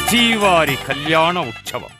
శ్రీవారి కళ్యాణ ఉత్సవం.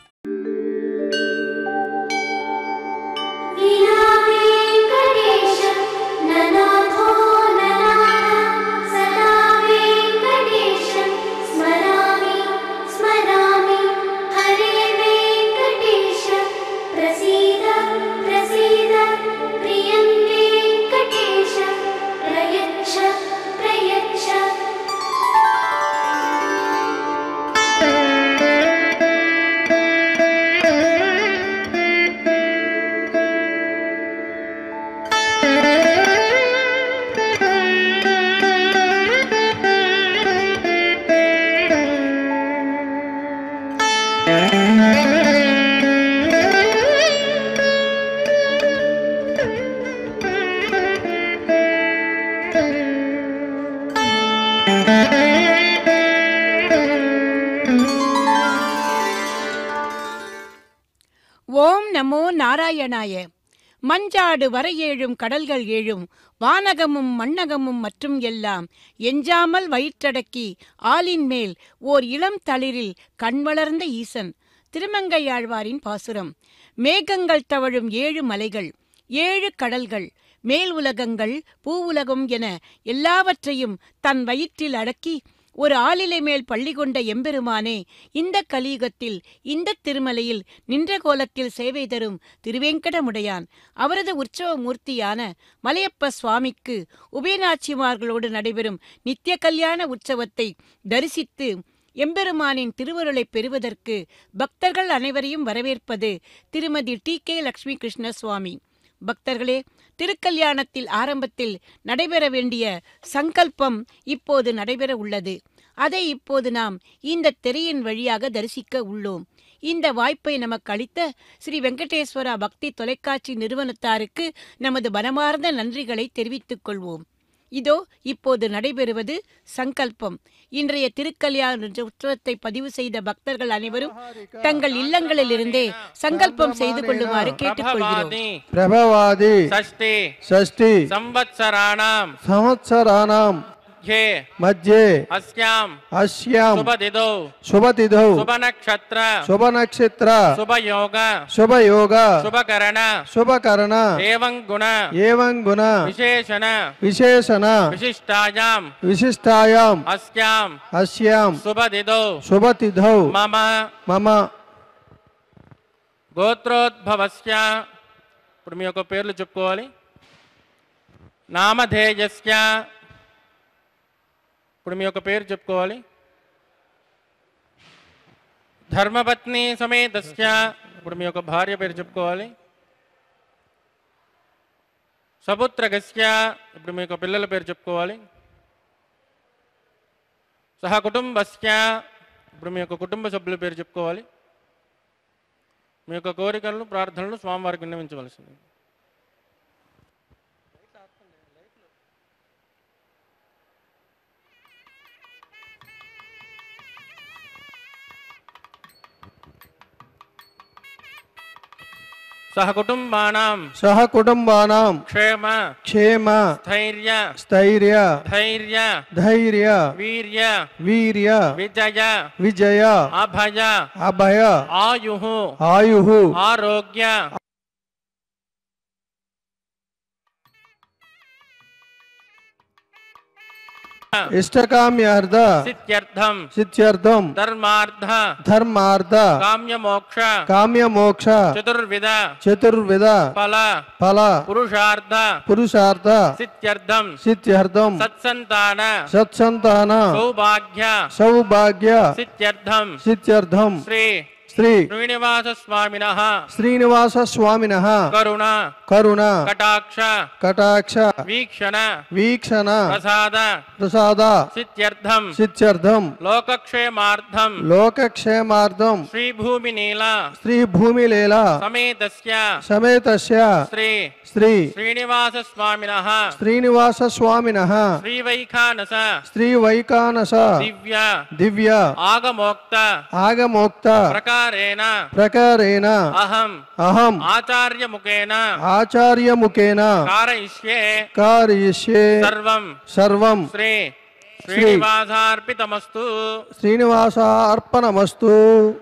ஓம் நமோ நாராயணாய. மஞ்சாடு வரையேழும் கடல்கள் ஏழும் வானகமும் மண்ணகமும் மற்றும் எல்லாம் எஞ்சாமல் வயிற்றடக்கி ஆலின் மேல் ஓர் இளம் தளிரில் கண்வளர்ந்த ஈசன். திருமங்கையாழ்வாரின் பாசுரம். மேகங்கள் தவழும் 7 மலைகள், 7 கடல்கள், மேல் உலகங்கள், பூவுலகம் என எல்லாவற்றையும் தன் வயிற்றில் அடக்கி ஒரு ஆளிலை மேல் பள்ளி கொண்ட எம்பெருமானே, இந்த கலியுகத்தில் இந்த திருமலையில் நின்ற கோலத்தில் சேவை தரும் திருவேங்கடமுடையான் அவரது உற்சவ மூர்த்தியான மலையப்ப சுவாமிக்கு உபயநாச்சிமார்களோடு நடைபெறும் நித்திய கல்யாண உற்சவத்தை தரிசித்து எம்பெருமானின் திருவருளை பெறுவதற்கு பக்தர்கள் அனைவரையும் வரவேற்பது திருமதி டி.கே. லட்சுமி கிருஷ்ண சுவாமி. பக்தர்களே, திருக்கல்யாணத்தில் ஆரம்பத்தில் நடைபெற வேண்டிய சங்கல்பம் இப்போது நடைபெற உள்ளது. அதை இப்போது நாம் இந்த திரையின் வழியாக தரிசிக்க உள்ளோம். இந்த வாய்ப்பை நமக்கு அளித்த ஸ்ரீ வெங்கடேஸ்வரா பக்தி தொலைக்காட்சி நிறுவனத்தாருக்கு நமது மனமார்ந்த நன்றிகளை தெரிவித்துக் கொள்வோம். இதோ இப்போது நடைபெறுவது சங்கல்பம். இன்றைய திருக்கல்யாண உற்சவத்தை பதிவு செய்த பக்தர்கள் அனைவரும் தங்கள் இல்லங்களிலிருந்தே சங்கல்பம் செய்து கொள்ளுமாறு கேட்டுக்கொள்கிறோம். பிரபவாதி ஷஷ்டி சம்வத்சராணாம் மத்யே அஸ்யாம் சுபதிதௌ சுபநக்ஷத்ர சுபயோக சுபகரண ஏவங் குண விசேஷண விசிஷ்டாயாம் அஸ்யாம் சுபதிதௌ మమ గోత్రోద్భవస్య. ఇప్పుడు మీ యొక్క పేర్లు చెప్పుకోవాలి. నామధేయస్య. ఇప్పుడు మీ యొక్క పేరు చెప్పుకోవాలి. ధర్మపత్ని సమేతస్య. ఇప్పుడు మీ యొక్క భార్య పేరు చెప్పుకోవాలి. సపుత్రకస్య. ఇప్పుడు మీ యొక్క పిల్లల పేరు చెప్పుకోవాలి. సహ కుటుంబస్య. ఇప్పుడు మీ యొక్క కుటుంబ సభ్యుల పేరు చెప్పుకోవాలి. మీ యొక్క కోరికలను ప్రార్థనలు స్వామివారికి విన్నవించవలసింది. సహ కుటుంబానాం క్షేమ స్థైర్య ధైర్య వీర్య విజయ అభయ ఆయు ఆరోగ్య ఇష్టకామ్యార్థ సిద్ధ్యర్థం ధర్మార్థ కామ్యమోక్ష చతుర్విధ ఫల పురుషార్థ సిద్ధ్యర్థం సత్సంతాన సౌభాగ్య సిద్ధ్యర్థం శ్రీ శ్రీనివాస స్వామినః కరుణ కటాక్ష వీక్షణ ప్రసాద సిద్ధ్యర్థం లోకక్షేమార్థం శ్రీ భూమిలీల సమేతస్య శ్రీ శ్రీనివాస స్వామినః శ్రీవైఖానస దివ్య ఆగమోక్త ప్రకారేణ అహం ఆచార్యముఖేన కారయిష్యే సర్వం श्रीनिवासार्पितमस्तु శ్రీనివాసార్పణమస్తు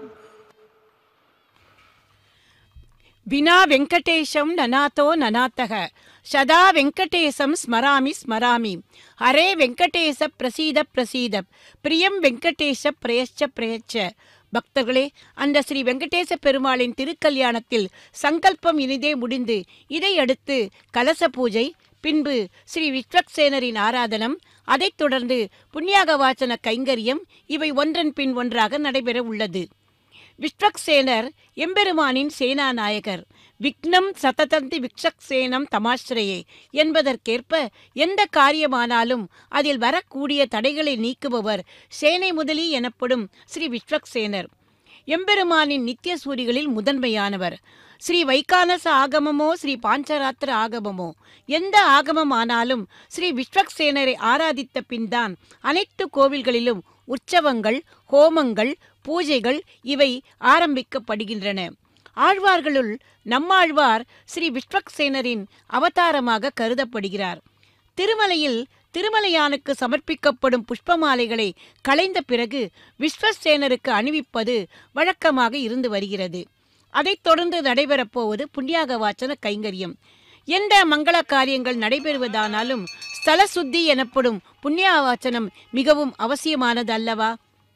వినా వెంకటేశం ననాతో ననాతః సదా వెంకటేశం స్మరామి స్మరామి. హరే వెంకటేశ ప్రసీద ప్రసీద, பிரியம் வெங்கடேச பிரயச்ச பிரயச்ச. பக்தர்களே, அந்த ஸ்ரீ வெங்கடேச பெருமாளின் திருக்கல்யாணத்தில் சங்கல்பம் இனிதே முடிந்து இதையடுத்து கலச பூஜை, பின்பு ஸ்ரீ விஸ்வக்சேனரின் ஆராதனம், அதைத் தொடர்ந்து புண்ணியாக வாசன கைங்கரியம், இவை ஒன்றன் பின் ஒன்றாக நடைபெற உள்ளது. விஸ்வக்சேனர் எம்பெருமானின் சேனாநாயகர். விக்னம் சததந்தி விக்ஷக்சேனம் தமாஸ்ரயே என்பதற்கேற்ப எந்த காரியமானாலும் அதில் வரக்கூடிய தடைகளை நீக்குபவர் சேனை முதலி எனப்படும் ஸ்ரீ விஸ்வக்சேனர். எம்பெருமானின் நித்திய சூரிகளில் முதன்மையானவர். ஸ்ரீ வைகானச ஆகமமோ ஸ்ரீ பாஞ்சராத்திர ஆகமமோ எந்த ஆகமமானாலும் ஸ்ரீ விஸ்வக்சேனரை ஆராதித்த பின்தான் அனைத்து கோவில்களிலும் உற்சவங்கள், ஹோமங்கள், பூஜைகள் இவை ஆரம்பிக்கப்படுகின்றன. ஆழ்வார்களுள் நம்மாழ்வார் ஸ்ரீ விஸ்வக்சேனரின் அவதாரமாக கருதப்படுகிறார். திருமலையில் திருமலையானுக்கு சமர்ப்பிக்கப்படும் புஷ்பமாலைகளை களைந்த பிறகு விஸ்வக்சேனருக்கு அணிவிப்பது வழக்கமாக இருந்து வருகிறது. அதைத் தொடர்ந்து நடைபெறப்போவது புண்ணியாக வாசன கைங்கரியம். எந்த மங்கள காரியங்கள் நடைபெறுவதானாலும் ஸ்தல சுத்தி எனப்படும் புண்ணியாவாச்சனம் மிகவும் அவசியமானது அல்லவா?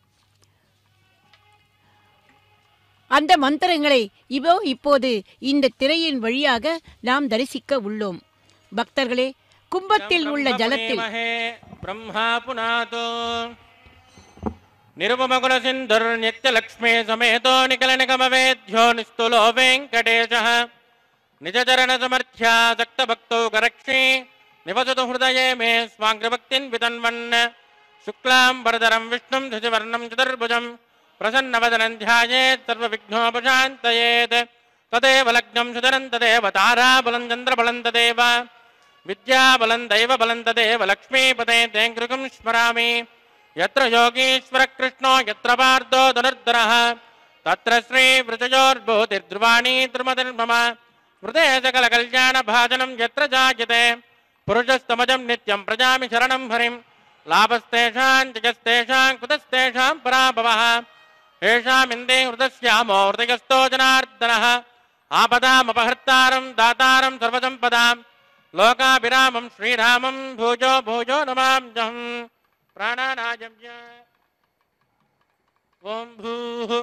அந்த மந்திரங்களை இப்போது இந்த திரையின் வழியாக நாம் தரிசிக்க உள்ளோம். பக்தர்களே, கும்பத்தில் உள்ள ஜலத்தில் பிரம்மா புனாதோ நிருபமகுல சிந்துர் நித்ய லக்ஷ்மி சமேதோ நிகல நிகமவேத்யோ நிஸ்துலோ வெங்கடேஷः நிஜச்சரண சமர்த்யா சக்த பக்தோ கரக்ஷி நிவசது ஹிருதயே மே ஸ்வாங்கிரபக்தின் விதன்வன் சுக்லாம் வரதரம் விஷ்ணும் சசிவர்ணம் சதுர்புஜம் பிரசன்னவதனம் த்யாயேத் சர்வவிக்னோபசாந்தயேத் ததேவ லக்னம் சுதரம் ததேவ தாராபலம் சந்திரபலம் ததேவ வித்யாபலம் தைவபலம் ததேவ லக்ஷ்மீபதே தேங்கிருகம் ஸ்மராமி. यत्र योगीश्वर कृष्णो यत्र पार्थो धनुर्धरः तत्र श्री वृषयोर्भूतिर्ध्रुवाणी ध्रुमतिर्मम हृदे सकल कल्याण भाजनं यत्र जायते पुरुषस्तमजं नित्यं प्रजामि शरणं हरिं लाभस्तेषां जगस्तेषां कुतस्तेषां पराभवः येषामिन्दे हृदस्यामो हृदयस्थो जनार्दनः आपदामपहर्तारं दातारं सर्वसम्पदां लोकाभिरामं श्रीरामं भूजो भूजो नमाम्यहम्. प्राणानायम्य ओम भूः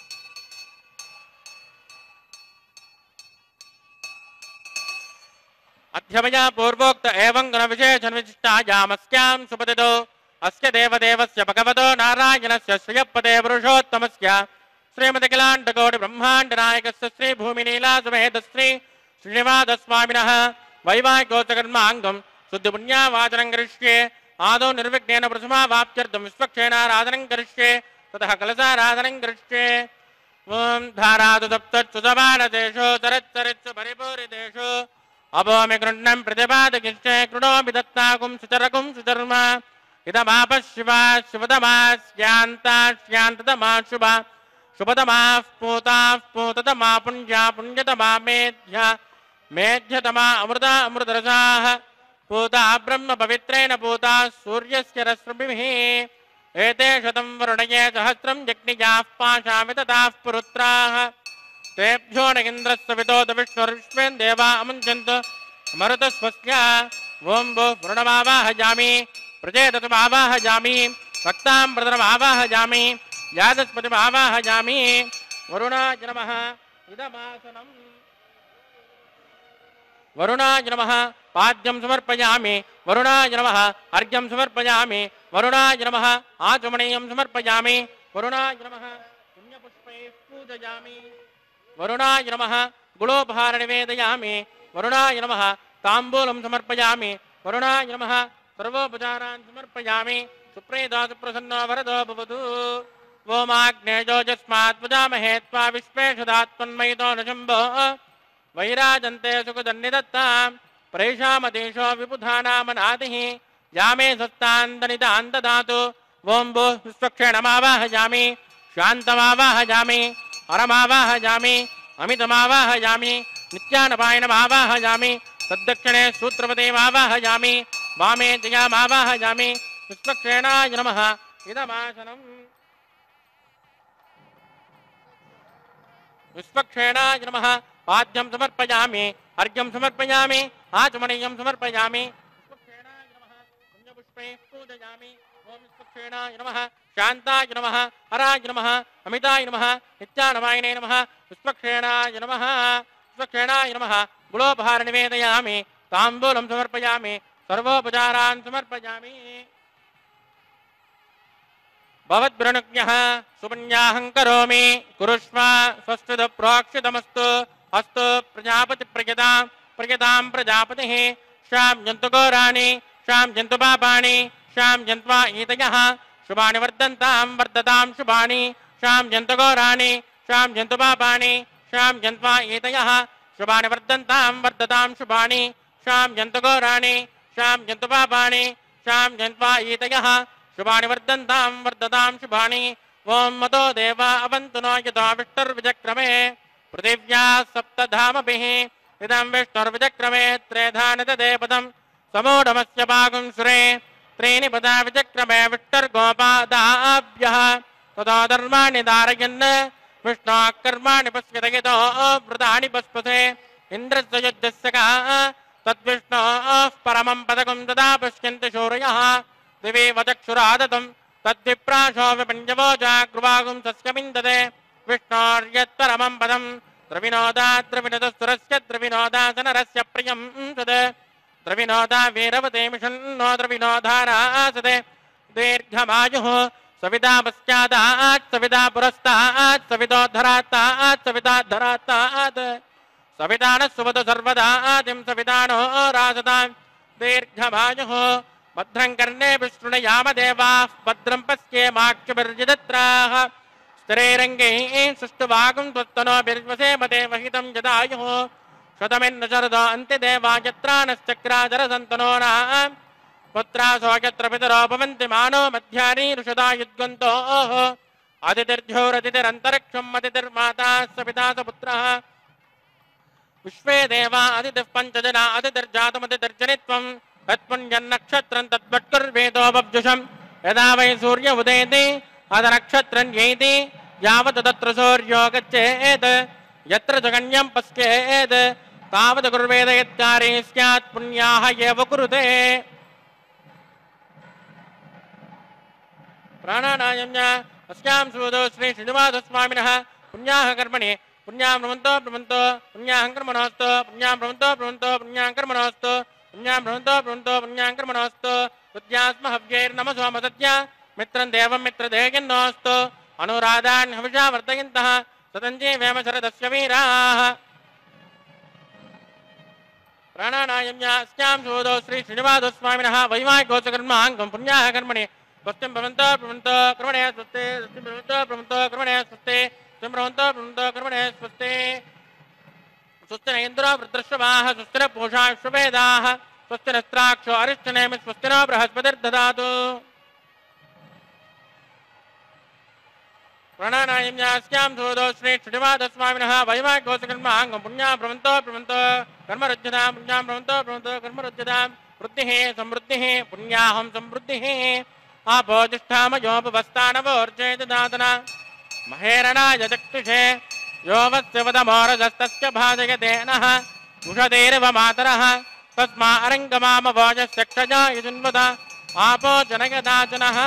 अध्यमया पूर्वोक्त एवं गुण विशेषण विशिष्टायामस्यां सुपतितो अस्य देवदेवस्य भगवतो नारायणस्य श्रियपदे पुरुषोत्तमस्य श्रीमतिकिलाण्डकोटि ब्रह्माण्ड नायकस्य श्री भूमिनीला समेत श्री श्रीनिवासस्वामिनः वैवाहिकोत्सकर्माङ्गं शुद्धिपुण्यावाचनं करिष्ये. आदौ निर्विघ्नेन प्रथमावाप्त्यर्थं विश्वक्षेणाराधनं करिष्ये, ततः कलशाराधनं करिष्ये. ओम धारादु सप्तच्युतबाणदेशो तरच्चरित्सु परिपूरितेषु अभोमि गृह्णं प्रतिपादयिष्ये कृणोमि दत्ताकुं सुचरकुं सुचर्मा इदमापः शिवा शिवतमास्यान्ता स्यान्ततमा शुभा शुभतमाः पूताः पूततमा पुण्या पुण्यतमा मेध्या मेध्यतमा अमृता अमृतरसाः पूता ब्रह्म पवित्रेण पूता सूर्यस्य रश्मिभिः एते शतं वरुणये सहस्रं यज्ञियाः पाशामि तताः पुरुत्राः तेभ्यो न इन्द्रस्य विदोद विष्णुर्विश्वेन् देवा अमुञ्चन्तु मरुतस्वस्य. ओं वो वरुणमावाहयामि प्रजेततमावाहयामि भक्ताम्बरमावाहयामि यादस्पतिमावाहयामि. वरुणाय नमः इदमासनम् वरुणाय नमः पाद्यं समर्पयामि वरुणाय नमः अर्घ्यं समर्पयामि वरुणाय नमः आचमनीयं समर्पयामि वरुणाय नमः पुण्यपुष्पैः पूजयामि वरुणाय नमः गुलोपहार निवेदयामि वरुणाय नमः ताम्बूलं समर्पयामि वरुणाय नमः सर्वोपचारान् समर्पयामि. सुप्रीतो सुप्रसन्नो वरदो भवतु. ओमाग्नेयो यस्मात् पूजामहे त्वा विश्वेशदात्मन्मयितो न शम्भो वैराजन्ते सुखदन्निदत्तां प्रेषामदेशो विबुधानामनादिः यामे सस्तान्तनिदान् ददातु. ओं भो विश्वक्षेणमावाहयामि शान्तमावाहयामि हरमावाहयामि अमितमावाहयामि नित्यानपायनमावाहयामि तद्दक्षिणे सूत्रपतिमावाहयामि वामे जयामावाहयामि विश्वक्षेणाय नमः इदमासनम् विश्वक्षेणाय नमः पाद्यं समर्पयामि अर्घ्यं समर्पयामि आचमनीयं समर्पयामि विश्वक्षेणाय नमः पुण्यपुष्पे पूजयामि ओम विश्वक्षेणाय नमः शान्ताय नमः हराय नमः अमिताय नमः नित्यानमायिने नमः विश्वक्षेणाय नमः विश्वक्षेणाय नमः गुणोपहार निवेदयामि ताम्बूलं समर्पयामि सर्वोपचारान् समर्पयामि भवद्ब्रणुज्ञः सुपुण्याहं करोमि कुरुष्व स्वस्तिद प्रोक्षितमस्तु अस्तु प्रजापति प्रजतां प्रजापतिः शां जन्तु गौराणि शां जन्तु पापानि शां जन्त्वा ईतयः शुभानि वर्धन्तां वर्धतां शुभानि शां जन्तु गौराणि शां जन्तु पापानि शां जन्त्वा ईतयः शुभानि वर्धन्तां वर्धतां शुभानि शां जन्तु गौराणि शां जन्तु पापानि शां जन्त्वा ईतयः शुभानि वर्धन्तां वर्धतां शुभानि ओम मतो देवा अवन्तु नो यथा विष्णुर्विचक्रमे पृथिव्या सप्तधामभिः इदं विष्णुर्विचक्रमे त्रेधानितदेपदं समूढमस्य भागं सुरे त्रीणि पदा विचक्रमे विष्णुर्गोपादाभ्यः तदा धर्माणि धारयन् विष्णोः कर्माणि पश्यत यतो वृतानि पस्पसे इन्द्रस्य युद्धस्य का तद्विष्णोः परमं पदकं तदा पश्यन्ति शौर्यः दिवे वचक्षुरादतं तद्विप्राशो विपञ्चवो जाग्रुवागुं तस्यमिन्दते विष्णोर्यत्परमं पदं द्रविनोदाद्रविनोदस्तुरस्य द्रविनोदासनरस्य प्रियं तद् द्रविनोदा वीरवते मिषन्नो द्रविनोधारासते दीर्घमायुः सविता पश्चादात् सविता पुरस्तात् सवितोद्धरात्तात् सविताद्धरात्तात् सविता नः सुवतु सर्वदा आदिं सविता नो रासतां दीर्घमायुः भद्रं कर्णे विष्णुयाम देवाः भद्रं पश्येमाक्षभिर्यजत्राः स्थिरैरङ्गैः सुष्ठुभागं त्वत्तनोभिर्वसेमते वहितं यदायुः शतमिन्न शरदो अन्तिदेवा यत्रानश्चक्राचरसन्तनो नः पुत्रासो यत्र पितरो भवन्ति मानो मध्यानि ऋषदा युद्गन्तोः अतिथिर्झोरतिथिरन्तरिक्षम् अतिथिर्माता सपिता स पुत्रः विश्वे देवा अतिथिः पञ्चजना अतिथिर्जातमतिथिर्जनित्वम् तत्पुण्यन्नक्षत्रं तद्वट्कुर्वेदो बब्जुषं यदा वै सूर्य उदेति अदनक्षत्रं येति यावत् तत्र सूर्यो गच्छेत् यत्र जगन्यं पश्येत् तावत् कुर्वेद यत्कारे स्यात् पुण्याः एव कुरुते प्राणानायम्य अस्यां सूदो श्री श्रीनिवासस्वामिनः पुण्याः कर्मणि पुण्यां ब्रह्मन्तो ब्रह्मन्तो पुण्याहं कर्मणोऽस्तु पुण्यां ब्रह्मन्तो ब्रह्मन्तो पुण्यां कर्मणोऽस्तु पुण्यां ब्रह्मन्तो ब्रह्मन्तो पुण्यां कर्मणोऽस्तु तुद्यास्म हव्यैर्नमसोमसत्य मित्रं देवं मित्रदेयन्नोऽस्तु अनुराधान् हविषा वर्धयन्तः सतञ्जीवेम शरदस्य वीराः प्राणानायम्य अस्यां सूदो श्री श्रीनिवासस्वामिनः वैवाहिकोत्सकर्माङ्गं पुण्याः कर्मणि स्वस्तिं भवन्तो ब्रह्मन्तो कर्मणे स्वस्ते स्वस्तिं भवन्तो ब्रह्मन्तो कर्मणे स्वस्ते स्वस्तिं भवन्तो ब्रह्मन्तो कर्मणे स्वस्ते स्वस्ति न इन्द्रो वृत्रश्रवाः स्वस्ति न पूषा विश्ववेदाः स्वस्ति नस्त्राक्षो अरिष्टनेमि स्वस्ति नो बृहस्पतिर्दधातु प्राणानायम्यास्यां सूदो श्री श्रीनिवासस्वामिनः वैवाहिकोत्सकर्माङ्गं पुण्याः ब्रह्मन्तो ब्रह्मन्तो कर्मरुज्यतां पुण्यां ब्रह्मन्तो ब्रह्मन्तो कर्मरुज्यतां वृद्धिः समृद्धिः पुण्याहं समृद्धिः आपोजिष्ठामयोपवस्तानवोर्जयदातना महेरणाय चक्षुषे यो वस्य वदमोरजस्तस्य भाजयते नः उषधेरिव मातरः तस्मा अरङ्गमामभोजस्य क्षजा यजुन्वद आपो जनयदाचनः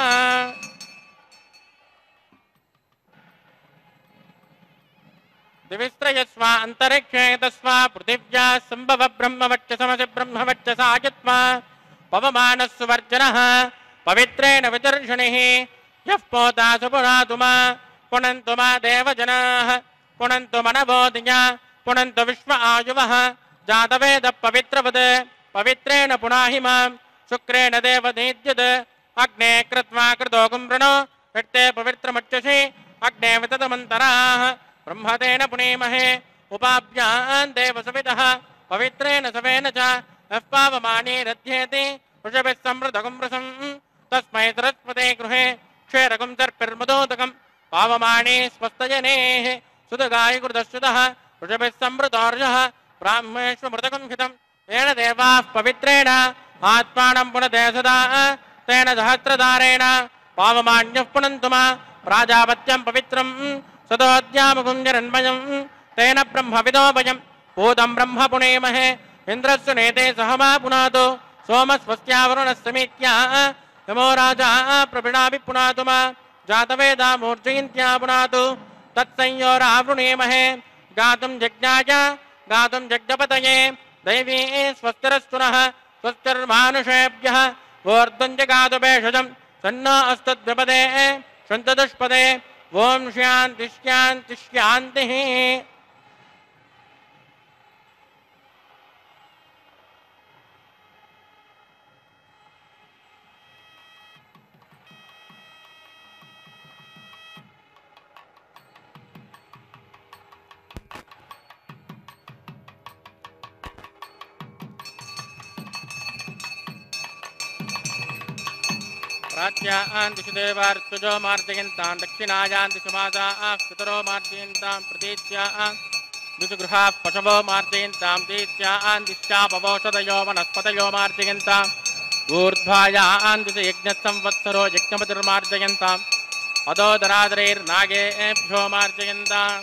दिविस्त्रयस्व अन्तरिक्षे तस्वा पृथिव्या सम्भव ब्रह्मवक्षसमसि ब्रह्मवक्षसा यत्वा पवमानः सुवर्जनः पवित्रेण विदर्शनिः यः पोता सुपुनातु मा पुनन्तु मा देवजनाः पुनन्तु मनवोदया पुनन्तु विश्व आयुवः जातवेदः पवित्रवत् पवित्रेण पुनाहि मां शुक्रेण देवदीद्युत् अग्ने कृत्वा कृतो कुम्भृणो वित्ते पवित्रमच्युषि अग्ने विततमन्तराः ब्रह्मतेन पुनीमहे उपाभ्यान् देवसवितः पवित्रेण सवेन च यः पावमानीरध्येति वृषभिः समृद्धकुम्भृशं तस्मै सरस्वते गृहे क्षेरकं सर्पिर्मदोदकं पावमाने स्वस्तजनेः सुदगायकृतश्रुतः वृषभिः समृद्धोर्जः ब्राह्मेष्वमृतकं हितं येन देवाः पवित्रेण आत्मानं पुनते सदा तेन सहस्रधारेण पावमान्यः पुनन्तु मा प्राजापत्यं पवित्रं सदोद्यामकुञ्जरन्मयं तेन ब्रह्मविदो वयं भूतं ब्रह्म पुनेमहे इन्द्रस्य नेते सह मा पुनातो सोमस्वस्यावरुणस्समीत्या नमो राजा प्रवीणाभि पुनातु मा जातवेदा मूर्जयन्त्या पुनातु तत्संयोरावृणेमहे गातुं यज्ञाय गातुं यज्ञपतये दैवी स्वस्तिरस्तुनः स्वस्तिर्मानुषेभ्यः ऊर्ध्वञ्जगातु भेषजं सन्नो अस्तद्विपदे शन्तदुष्पदे ओम शांति शांति शांति। प्राच्यां दिशु देवार्तुजो मार्जयन्तां दक्षिणायां दिशु माताः पितरो मार्जयन्तां प्रतीच्यां दिशु गृहाः पशवो मार्जयन्तां तीत्यां दिश्चापवोषधयो वनस्पतयो मार्जयन्ताम् ऊर्ध्वायां दिशु यज्ञसंवत्सरो यज्ञपतिर्मार्जयन्ताम् अदोदरादरैर्नागेभ्यो मार्जयन्ताम्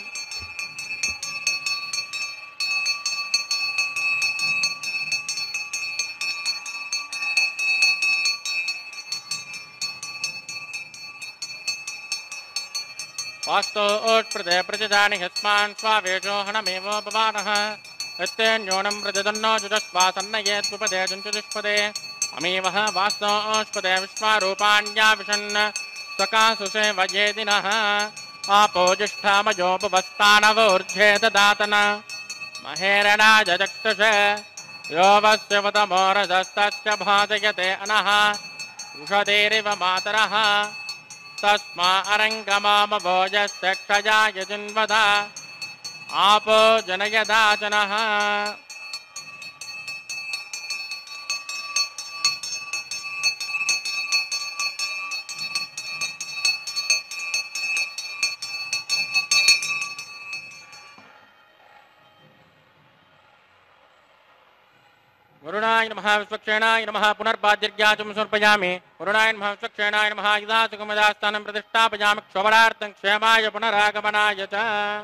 वास्तोत्प्रदे प्रजजानि हस्मान् स्वावेशो हनमेवो भवानः यत्तेन्योनं प्रजदन्नो जुजस्वासन्नये द्विपदे जुञ्चुष्पदे अमीवः वास्तोष्पदे विश्वारूपाण्या विशन् सकासुषे वयेदिनः आपो जिष्ठामयोपवस्थानवोर्ध्वे ददातन महेरणाय जक्तुषे यो वस्य वतमोरजस्तस्य भाजयते अनः उषधेरिव मातरः तस्मा अरङ्गमामभोजस्य क्षयाय जिन्वदा आपो जनयदाचनः वरुणाय नमः विश्वक्षेणाय नमः पुनर्पाद्यर्घ्याचुं समर्पयामि वरुणाय नमः विश्वक्षेणाय नमः युधासुकमदास्थानं प्रतिष्ठापयामि क्षोभरार्थं क्षेमाय पुनरागमनाय च।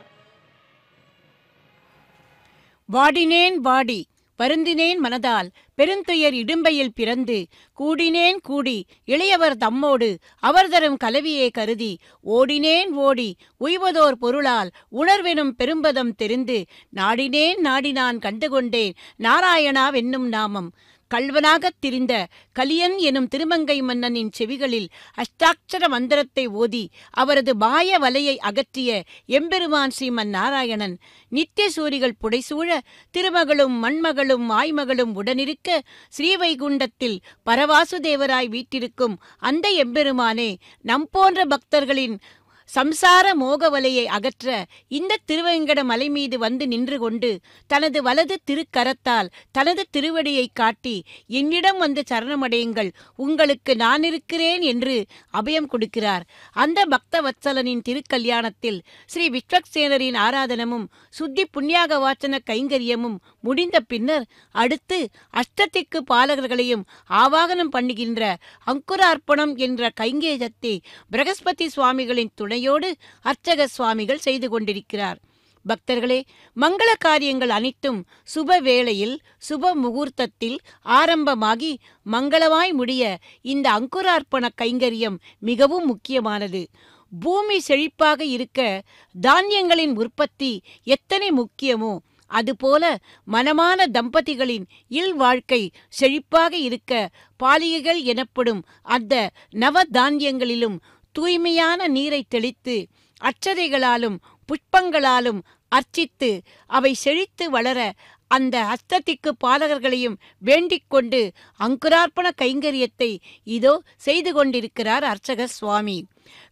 வாடினேன் வாடி வருந்தினேன் மனதால் பெருந்துயர் இடும்பையில் பிறந்து கூடினேன் கூடி இளையவர் தம்மோடு அவர் தரும் கலவியே கருதி ஓடினேன் ஓடி உய்வதோர் பொருளால் உணர்வெனும் பெரும்பதம் தெரிந்து நாடினேன் நாடி நான் கண்டுகொண்டேன் நாராயணாவென்னும் நாமம் கள்வனாகத் திரிந்த கலியன் எனும் திருமங்கை மன்னனின் செவிகளில் அஷ்டாட்சர மந்திரத்தை ஓதி அவரது பாய வலையை அகற்றிய எம்பெருமான் ஸ்ரீமன் நாராயணன் நித்திய சூரிகள் புடைசூழ திருமகளும் மண்மகளும் ஆய்மகளும் உடனிருக்க ஸ்ரீவைகுண்டத்தில் பரவாசுதேவராய் வீற்றிருக்கும் அந்த எம்பெருமானே நம்போன்ற பக்தர்களின் சம்சார மோகவலையை அகற்ற இந்த திருவேங்கட மலை மீது வந்து நின்று கொண்டு தனது வலது திருக்கரத்தால் தனது திருவடியை காட்டி என்னிடம் வந்து சரணமடையுங்கள், உங்களுக்கு நான் இருக்கிறேன் என்று அபயம் கொடுக்கிறார். அந்த பக்தவத்சலனின் திருக்கல்யாணத்தில் ஸ்ரீ விஸ்வக்சேனரின் ஆராதனமும் சுத்தி புண்ணியாக வாச்சன கைங்கரியமும் முடிந்த பின்னர் அடுத்து அஷ்டத்திக்கு பாலகர்களையும் ஆவாகனம் பண்ணுகின்ற அங்குரார்ப்பணம் என்ற கைங்கேயத்தை பிரகஸ்பதி சுவாமிகளின் துணையோடு அர்ச்சக சுவாமிகள் செய்து கொண்டிருக்கிறார். பக்தர்களே, மங்கள காரியங்கள் அனைத்தும் சுப வேளையில் சுப முகூர்த்தத்தில் ஆரம்பமாகி மங்களமாய் முடிய இந்த அங்குரார்ப்பண கைங்கரியம் மிகவும் முக்கியமானது. பூமி செழிப்பாக இருக்க தானியங்களின் உற்பத்தி எத்தனை முக்கியமோ அதுபோல மனமான தம்பதிகளின் இல்வாழ்க்கை செழிப்பாக இருக்க பாலிகைகள் எனப்படும் அந்த நவ தானியங்களிலும் தூய்மையான நீரை தெளித்து அட்சதைகளாலும் புஷ்பங்களாலும் அர்ச்சித்து அவை செழித்து வளர அந்த அஷ்டதிக்கு பாலகர்களையும் வேண்டிக் கொண்டு அங்குரார்ப்பண கைங்கரியத்தை இதோ செய்து கொண்டிருக்கிறார் அர்ச்சக சுவாமி.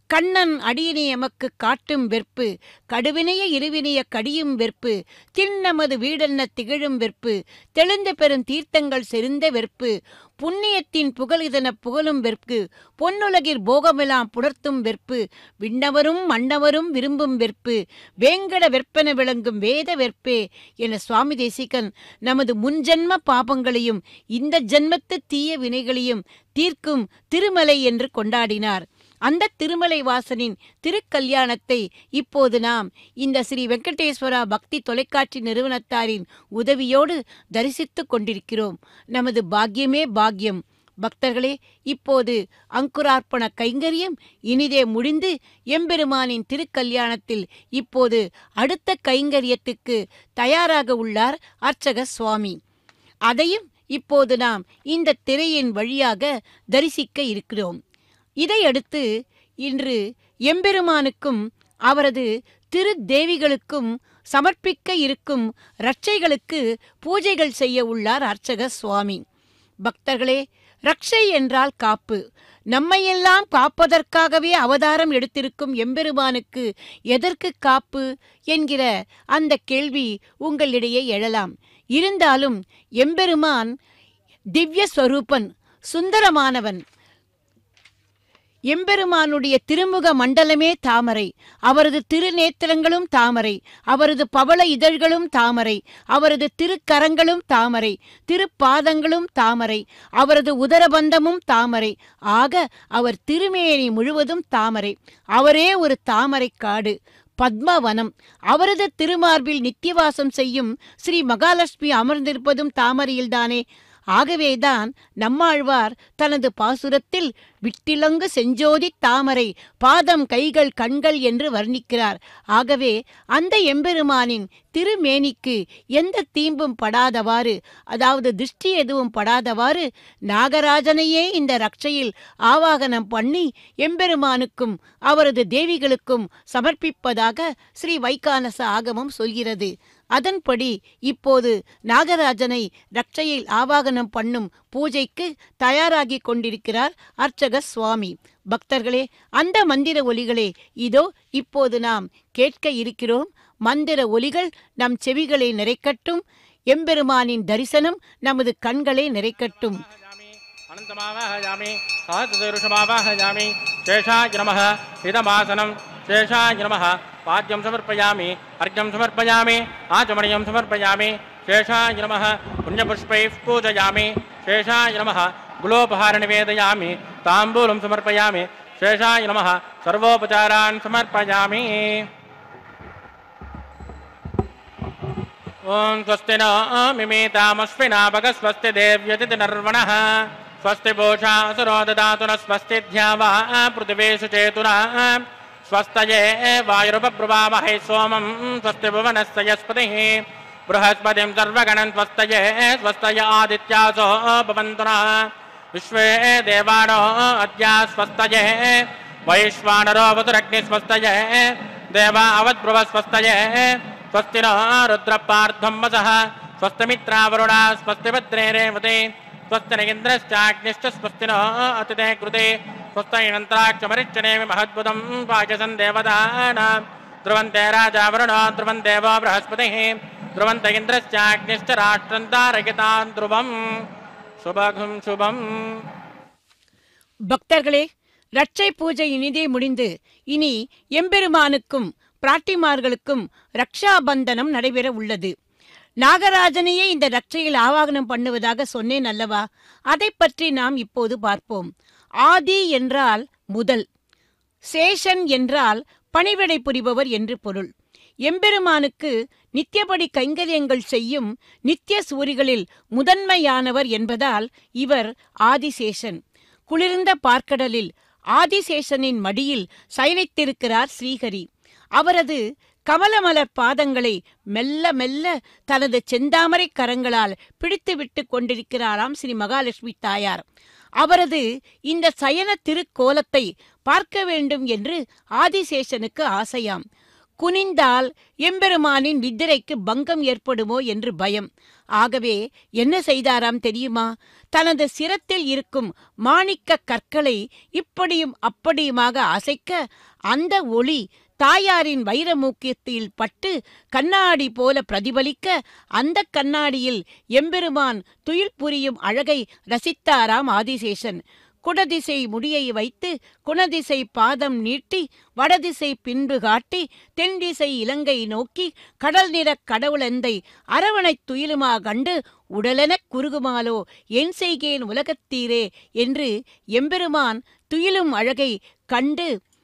கண்ணன் அடியினை எமக்கு காட்டும் வெற்பு, கடுவினைய இருவினைய கடியும் வெற்பு, திண்ணமது வீடென்ன திகழும் வெற்பு, தெளிந்த பெரும் தீர்த்தங்கள் செறிந்த வெற்பு, புண்ணியத்தின் புகழிதன புகழும் வெற்பு, பொன்னுலகிற் போகமெல்லாம் புணர்த்தும் வெற்பு, விண்ணவரும் மன்னவரும் விரும்பும் வெற்பு, வேங்கட வெற்பென விளங்கும் வேத வெற்பே என சுவாமி தேசிகன் நமது முன்ஜென்ம பாபங்களையும் இந்த ஜென்மத்து தீய வினைகளையும் தீர்க்கும் திருமலை என்று கொண்டாடினார். அந்த திருமலை வாசனின் திருக்கல்யாணத்தை இப்போது நாம் இந்த ஸ்ரீ வெங்கடேஸ்வரா பக்தி தொலைக்காட்சி நிறுவனத்தாரின் உதவியோடு தரிசித்துக் கொண்டிருக்கிறோம். நமது பாக்கியமே பாக்கியம். பக்தர்களே, இப்போது அங்குரார்ப்பண கைங்கரியம் இனிதே முடிந்து எம்பெருமானின் திருக்கல்யாணத்தில் இப்போது அடுத்த கைங்கரியத்துக்கு தயாராக உள்ளார் அர்ச்சக சுவாமி. அதையும் இப்போது நாம் இந்த திரையின் வழியாக தரிசிக்க இருக்கிறோம். இதையடுத்து இன்று எம்பெருமானுக்கும் அவரது திருத்தேவிகளுக்கும் சமர்ப்பிக்க இருக்கும் ரட்சைகளுக்கு பூஜைகள் செய்ய உள்ளார் அர்ச்சக சுவாமி. பக்தர்களே, ரட்சை என்றால் காப்பு. நம்மையெல்லாம் காப்பதற்காகவே அவதாரம் எடுத்திருக்கும் எம்பெருமானுக்கு எதற்கு காப்பு என்கிற அந்த கேள்வி உங்களிடையே எழலாம். இருந்தாலும் எம்பெருமான் திவ்ய ஸ்வரூபன், சுந்தரமானவன். எம்பெருமானுடைய திருமுக மண்டலமே தாமரை, அவரது திருநேத்திரங்களும் தாமரை, அவரது பவள இதழ்களும் தாமரை, அவரது திருக்கரங்களும் தாமரை, திருப்பாதங்களும் தாமரை, அவரது உதரபந்தமும் தாமரை. ஆக அவர் திருமேனி முழுவதும் தாமரை. அவரே ஒரு தாமரை காடு, பத்மவனம். அவரது திருமார்பில் நித்தியவாசம் செய்யும் ஸ்ரீ மகாலட்சுமி அமர்ந்திருப்பதும் தாமரையில்தானே. ஆகவேதான் நம்மாழ்வார் தனது பாசுரத்தில் விட்டிலங்கு செஞ்சோதி தாமரை, பாதம் கைகள் கண்கள் என்று வர்ணிக்கிறார். ஆகவே அந்த எம்பெருமானின் திருமேனிக்கு எந்த தீம்பும் படாதவாறு, அதாவது திருஷ்டி எதுவும் படாதவாறு நாகராஜனையே இந்த ரட்சையில் ஆவாகனம் பண்ணி எம்பெருமானுக்கும் அவரது தேவிகளுக்கும் சமர்ப்பிப்பதாக ஸ்ரீ வைகானச ஆகமம் சொல்கிறது. அதன்படி இப்போது நாகராஜனை ரட்சையில் ஆவாகனம் பண்ணும் பூஜைக்கு தயாராகி கொண்டிருக்கிறார் அர்ச்சக சுவாமி. பக்தர்களே, அந்த மந்திர ஒலிகளே இதோ இப்போது நாம் கேட்க இருக்கிறோம். மந்திர ஒலிகள் நம் செவிகளை நிறைக்கட்டும். எம்பெருமானின் தரிசனம் நமது கண்களை நிறைக்கட்டும். शेषाय नमः पाद्यं समर्पयामि, अर्घ्यं समर्पयामि, आचमनीयं समर्पयामि. शेषाय नमः पुण्यपुष्पैः पूजयामि. शेषाय नमः गुलोपहार निवेदयामि, ताम्बूलं समर्पयामि. शेषाय नमः सर्वोपचारान् समर्पयामि. ओं स्वस्ति न मिमेतामश्विना भगस्वस्ति देव्यतिथि नर्वणः स्वस्ति पूषा असुरो ददातु न स्वस्ति ध्यावा पृथिवीषु चेतुना स्वस्तये वायुरुपब्रुवामहे सोमं स्वस्ति भुवनस्य यस्पतिः बृहस्पतिं सर्वगणं स्वस्तये स्वस्तय आदित्यासो भवन्तु नः विश्वे देवानो अद्या स्वस्तये वैश्वानरो वसुरग्निः स्वस्तये देवा अवद्ब्रुवस्वस्तये स्वस्ति नो रुद्रपार्धं वसः स्वस्तिमित्रावरुणा स्वस्ति भद्रे रेवते स्वस्ति न इन्द्रश्चाग्निश्च स्वस्ति नो अतिथे कृते स्वस्तिनन्त्राक्षमरिच्चनेमि महद्भुतं वाचसं देवतानां ध्रुवन्ते राजा वरुणो ध्रुवं देवो बृहस्पतिः ध्रुवन्त इन्द्रश्चाग्निश्च राष्ट्रं तारयितां ध्रुवं சுபகம் சுபம். பக்தர்களே, ரட்சை பூஜை இனிதே முடிந்து இனி எம்பெருமானுக்கும் பிராட்டிமார்களுக்கும் ரக்ஷாபந்தனம் நடைபெற உள்ளது. நாகராஜனையே இந்த ரட்சையில் ஆவாகனம் பண்ணுவதாக சொன்னேன் அல்லவா? அதை பற்றி நாம் இப்போது பார்ப்போம். ஆதி என்றால் முதல், சேஷன் என்றால் பணிவிடை புரிபவர் என்று பொருள். எம்பெருமானுக்கு நித்தியபடி கைங்கரியங்கள் செய்யும் நித்திய சூரிகளில் முதன்மையானவர் என்பதால் இவர் ஆதிசேஷன். குளிர்ந்த பார்க்கடலில் ஆதிசேஷனின் மடியில் சயனித்திருக்கிறார் ஸ்ரீஹரி. அவரது கமலமலர் பாதங்களை மெல்ல மெல்ல தனது செந்தாமரை கரங்களால் பிடித்துவிட்டு கொண்டிருக்கிறாராம் ஸ்ரீ மகாலட்சுமி தாயார். அவரது இந்த சயன திருக்கோலத்தை பார்க்க வேண்டும் என்று ஆதிசேஷனுக்கு ஆசையாம். குனிந்தால் எம்பெருமானின் நித்திரைக்கு பங்கம் ஏற்படுமோ என்று பயம். ஆகவே என்ன செய்தாராம் தெரியுமா? தனது சிரத்தில் இருக்கும் மாணிக்க கற்களை இப்படியும் அப்படியுமாக அசைக்க அந்த ஒளி தாயாரின் வைரமூக்கியத்தில் பட்டு கண்ணாடி போல பிரதிபலிக்க அந்த கண்ணாடியில் எம்பெருமான் துயில் புரியும் அழகை ரசித்தாராம் ஆதிசேஷன். குடதிசை முடியை வைத்து குணதிசை பாதம் நீட்டி வடதிசை பின்பு காட்டி தென்திசை இலங்கை நோக்கி கடல் நிறக் கடவுளெந்தை அரவணைத் துயிலுமா கண்டு உடலெனக் குறுகுமாலோ என் செய்கேன் உலகத்தீரே என்று எம்பெருமான் துயிலும் அழகை கண்டு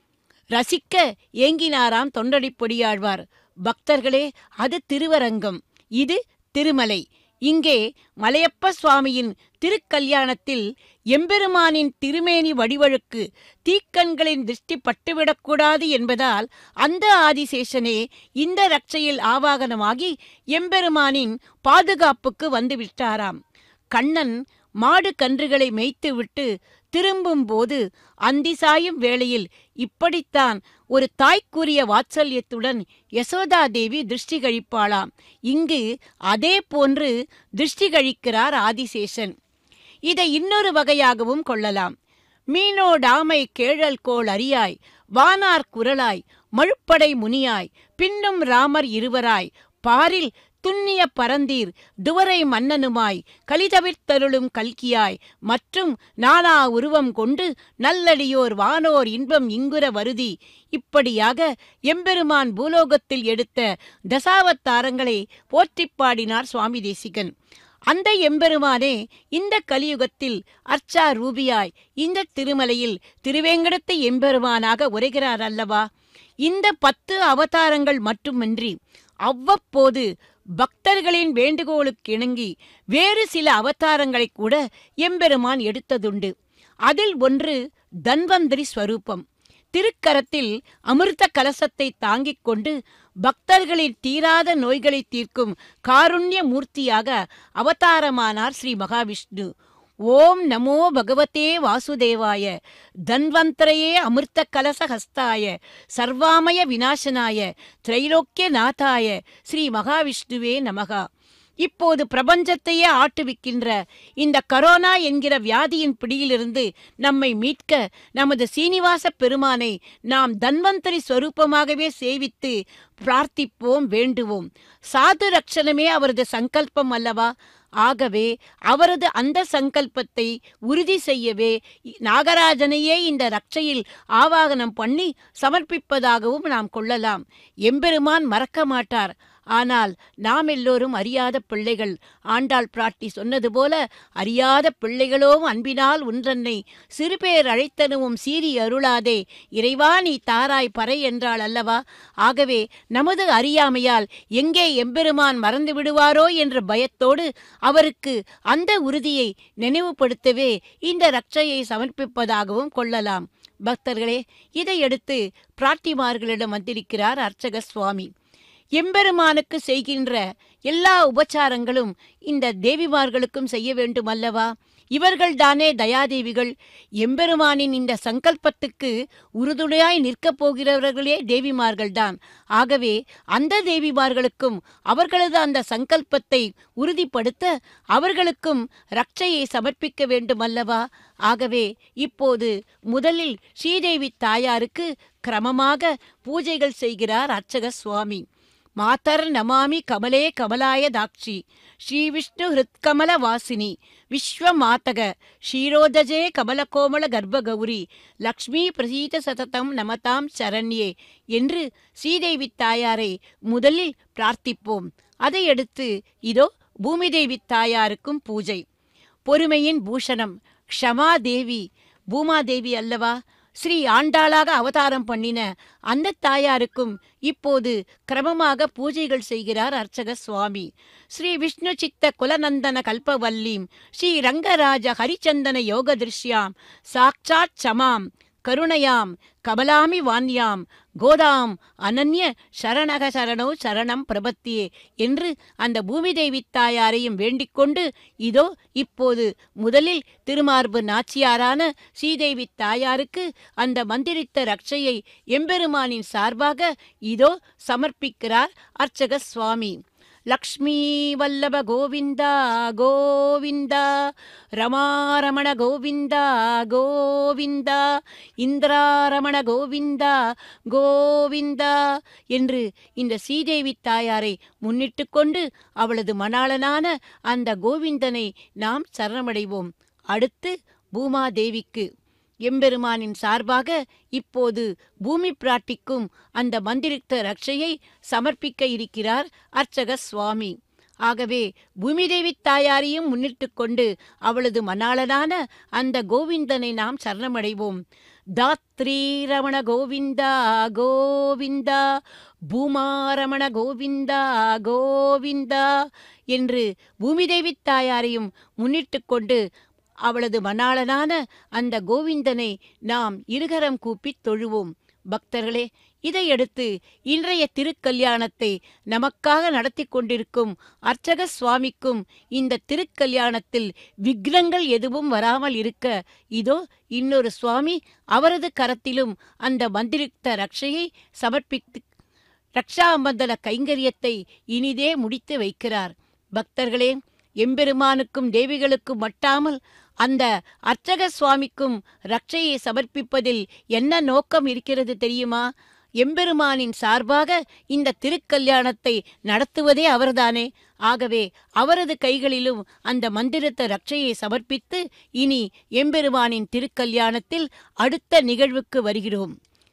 ரசிக்க ஏங்கினாராம் தொண்டடிப்பொடியாழ்வார். பக்தர்களே, அது திருவரங்கம், இது திருமலை. இங்கே மலையப்ப சுவாமியின் திருக்கல்யாணத்தில் எம்பெருமானின் திருமேனி வடிவழுக்கு தீக்கண்களின் திருஷ்டி பட்டுவிடக்கூடாது என்பதால் அந்த ஆதிசேஷனே இந்த ரட்சையில் ஆவாகனமாகி எம்பெருமானின் பாதுகாப்புக்கு வந்து விட்டாராம். கண்ணன் மாடு கன்றுகளை மேய்த்துவிட்டு திரும்பும் போது அந்தி சாயும் வேளையில் இப்படித்தான் ஒரு தாய்க்குரிய வாத்சல்யத்துடன் யசோதா தேவி திருஷ்டி கழிப்பாளாம். இங்கு அதே போன்று திருஷ்டி கழிக்கிறார் ஆதிசேஷன். இதை இன்னொரு வகையாகவும் கொள்ளலாம். மீனோடாமை கேழல் கோள் அறியாய் வானார் குரலாய் மழுப்படை முனியாய் பின்னும் ராமர் இருவராய் பாரில் துண்ணிய பரந்தீர் துவரை மன்னனுமாய் கலிதவிர்த்தருளும் கல்கியாய் மற்றும் நானா உருவம் கொண்டு நல்லடியோர் வானோர் இன்பம் இங்குற வருதி. இப்படியாக எம்பெருமான் பூலோகத்தில் எடுத்த தசாவத்தாரங்களை போற்றிப் பாடினார் சுவாமி தேசிகன். அந்த எம்பெருமானே இந்த கலியுகத்தில் அர்ச்சா ரூபியாய் இந்த திருமலையில் திருவேங்கடத்து எம்பெருமானாக உரைகிறார் அல்லவா? இந்த 10 அவதாரங்கள் மட்டுமின்றி அவ்வப்போது பக்தர்களின் வேண்டுகோளுக்கு இணங்கி வேறு சில அவதாரங்களை கூட எம்பெருமான் எடுத்ததுண்டு. அதில் ஒன்று தன்வந்திரி ஸ்வரூபம். திருக்கரத்தில் அமிர்த கலசத்தை தாங்கிக் கொண்டு பக்தர்களின் தீராத நோய்களை தீர்க்கும் காருண்ய மூர்த்தியாக அவதாரமானார் ஸ்ரீ மகாவிஷ்ணு. ஓம் நமோ பகவதே வாசுதேவாய தன்வந்தரையே அமிர்த கலச ஹஸ்தாய சர்வாமய விநாசனாய திரைலோக்கிய நாதாய ஸ்ரீ மகாவிஷ்ணுவே நமகா. இப்போது பிரபஞ்சத்தையே ஆட்டுவிக்கின்ற இந்த கரோனா என்கிற வியாதியின் பிடியிலிருந்து நம்மை மீட்க நமது சீனிவாச பெருமானை நாம் தன்வந்தரி ஸ்வரூபமாகவே சேவித்து பிரார்த்திப்போம், வேண்டுவோம். சாது ரட்சணமே அவரது சங்கல்பம் அல்லவா? ஆகவே அவரது அந்த சங்கல்பத்தை உறுதி செய்யவே நாகராஜனையே இந்த ரட்சையில் ஆவாகனம் பண்ணி சமர்ப்பிப்பதாகவும் நாம் கொள்ளலாம். எம்பெருமான் மறக்க மாட்டார். ஆனால் நாம் எல்லோரும் அறியாத பிள்ளைகள். ஆண்டாள் பிராட்டி சொன்னது போல, அறியாத பிள்ளைகளோம் அன்பினால் ஒன்றன்னை சிறுபேர் அழைத்தனுவும் சீறி அருளாதே இறைவா நீ தாராய் பறை என்றாள் அல்லவா? ஆகவே நமது அறியாமையால் எங்கே எம்பெருமான் மறந்து விடுவாரோ என்ற பயத்தோடு அவருக்கு அந்த உறுதியை நினைவுபடுத்தவே இந்த ரட்சையை சமர்ப்பிப்பதாகவும் கொள்ளலாம். பக்தர்களே, இதையடுத்து பிராட்டிமார்களிடம் வந்திருக்கிறார் அர்ச்சக சுவாமி. எம்பெருமானுக்கு செய்கின்ற எல்லா உபச்சாரங்களும் இந்த தேவிமார்களுக்கும் செய்ய வேண்டும் அல்லவா? இவர்கள்தானே தயாதேவிகள். எம்பெருமானின் இந்த சங்கல்பத்துக்கு உறுதுணையாய் நிற்கப் போகிறவர்களே தேவிமார்கள்தான். ஆகவே அந்த தேவிமார்களுக்கும் அவர்களது அந்த சங்கல்பத்தை உறுதிப்படுத்த அவர்களுக்கும் ரட்சையை சமர்ப்பிக்க வேண்டும் அல்லவா? ஆகவே இப்போது முதலில் ஸ்ரீதேவி தாயாருக்கு கிரமமாக பூஜைகள் செய்கிறார் அர்ச்சக சுவாமி. மாதர் நமாமி கமலே கமலாய தாட்சி ஸ்ரீ விஷ்ணு ஹிருத்கமல வாசினி விஸ்வமாதக ஷீரோதஜே கமலகோமல கர்ப்பகௌரி லக்ஷ்மி பிரசீத சததம் நமதாம் சரண்யே என்று ஸ்ரீதேவி தாயாரை முதலில் பிரார்த்திப்போம். அதையடுத்து இதோ பூமிதேவி தாயாருக்கும் பூஜை. பொறுமையின் பூஷணம் க்ஷமாதேவி பூமாதேவி அல்லவா? ஸ்ரீ ஆண்டாளாக அவதாரம் பண்ணின அந்த தாயாருக்கும் இப்போது கிரமமாக பூஜைகள் செய்கிறார் அர்ச்சக சுவாமி. ஸ்ரீ விஷ்ணு சித்த குலநந்தன கல்பவல்லீம் ஸ்ரீ ரங்கராஜ ஹரிச்சந்தன யோக திருஷ்யாம் சாட்சாத் சமாம் கருணையாம் கமலாமி வான்யாம் கோதாம் அனன்ய சரணக சரணோ சரணம் பிரபத்தியே என்று அந்த பூமி தேவி தாயாரையும் வேண்டிக்கொண்டு இதோ இப்போது முதலில் திருமார்பு நாச்சியாரான ஸ்ரீதேவி தாயாருக்கு அந்த மந்திரித்த ரட்சையை எம்பெருமானின் சார்பாக இதோ சமர்ப்பிக்கிறார் அர்ச்சக சுவாமி. லக்ஷ்மீ வல்லப கோவிந்தா கோவிந்தா, ரமாரமண கோவிந்தா கோவிந்தா, இந்திராரமண கோவிந்தா கோவிந்தா என்று இந்த ஸ்ரீதேவி தாயாரை முன்னிட்டு கொண்டு அவளது மணாளனான அந்த கோவிந்தனை நாம் சரணமடைவோம். அடுத்து பூமாதேவிக்கு எம்பெருமானின் சார்பாக இப்போது பூமி பிராட்டிக்கும் அந்த மந்திரித்த ரட்சையை சமர்ப்பிக்க இருக்கிறார் அர்ச்சக சுவாமி. ஆகவே பூமிதேவி தாயாரையும் முன்னிட்டு கொண்டு அவளது மணாளனான அந்த கோவிந்தனை நாம் சரணமடைவோம். தாத்ரீ ரமண கோவிந்தா கோவிந்தா, பூமாரமண கோவிந்தா கோவிந்தா என்று பூமிதேவி தாயாரையும் முன்னிட்டு கொண்டு அவளது மணாளனான அந்த கோவிந்தனை நாம் இருகரம் கூப்பித் தொழுவோம். பக்தர்களே, இதையடுத்து இன்றைய திருக்கல்யாணத்தை நமக்காக நடத்தி கொண்டிருக்கும் அர்ச்சக சுவாமிக்கும் இந்த திருக்கல்யாணத்தில் விக்னங்கள் எதுவும் வராமல் இருக்க இதோ இன்னொரு சுவாமி அவரது கரத்திலும் அந்த மந்திரித்த ரட்சையை சமர்ப்பித்து ரக்ஷாபந்தன கைங்கரியத்தை இனிதே முடித்து வைக்கிறார். பக்தர்களே, எம்பெருமானுக்கும் தேவிகளுக்கும் மட்டாமல் அந்த அர்ச்சக சுவாமிக்கும் ரட்சையை சமர்ப்பிப்பதில் என்ன நோக்கம் இருக்கிறது தெரியுமா? எம்பெருமானின் சார்பாக இந்த திருக்கல்யாணத்தை நடத்துவதே அவர்தானே. ஆகவே அவரது கைகளிலும் அந்த மந்திரத்த ரட்சையை சமர்ப்பித்து இனி எம்பெருமானின் திருக்கல்யாணத்தில் அடுத்த நிகழ்வுக்கு வருகிறோம்.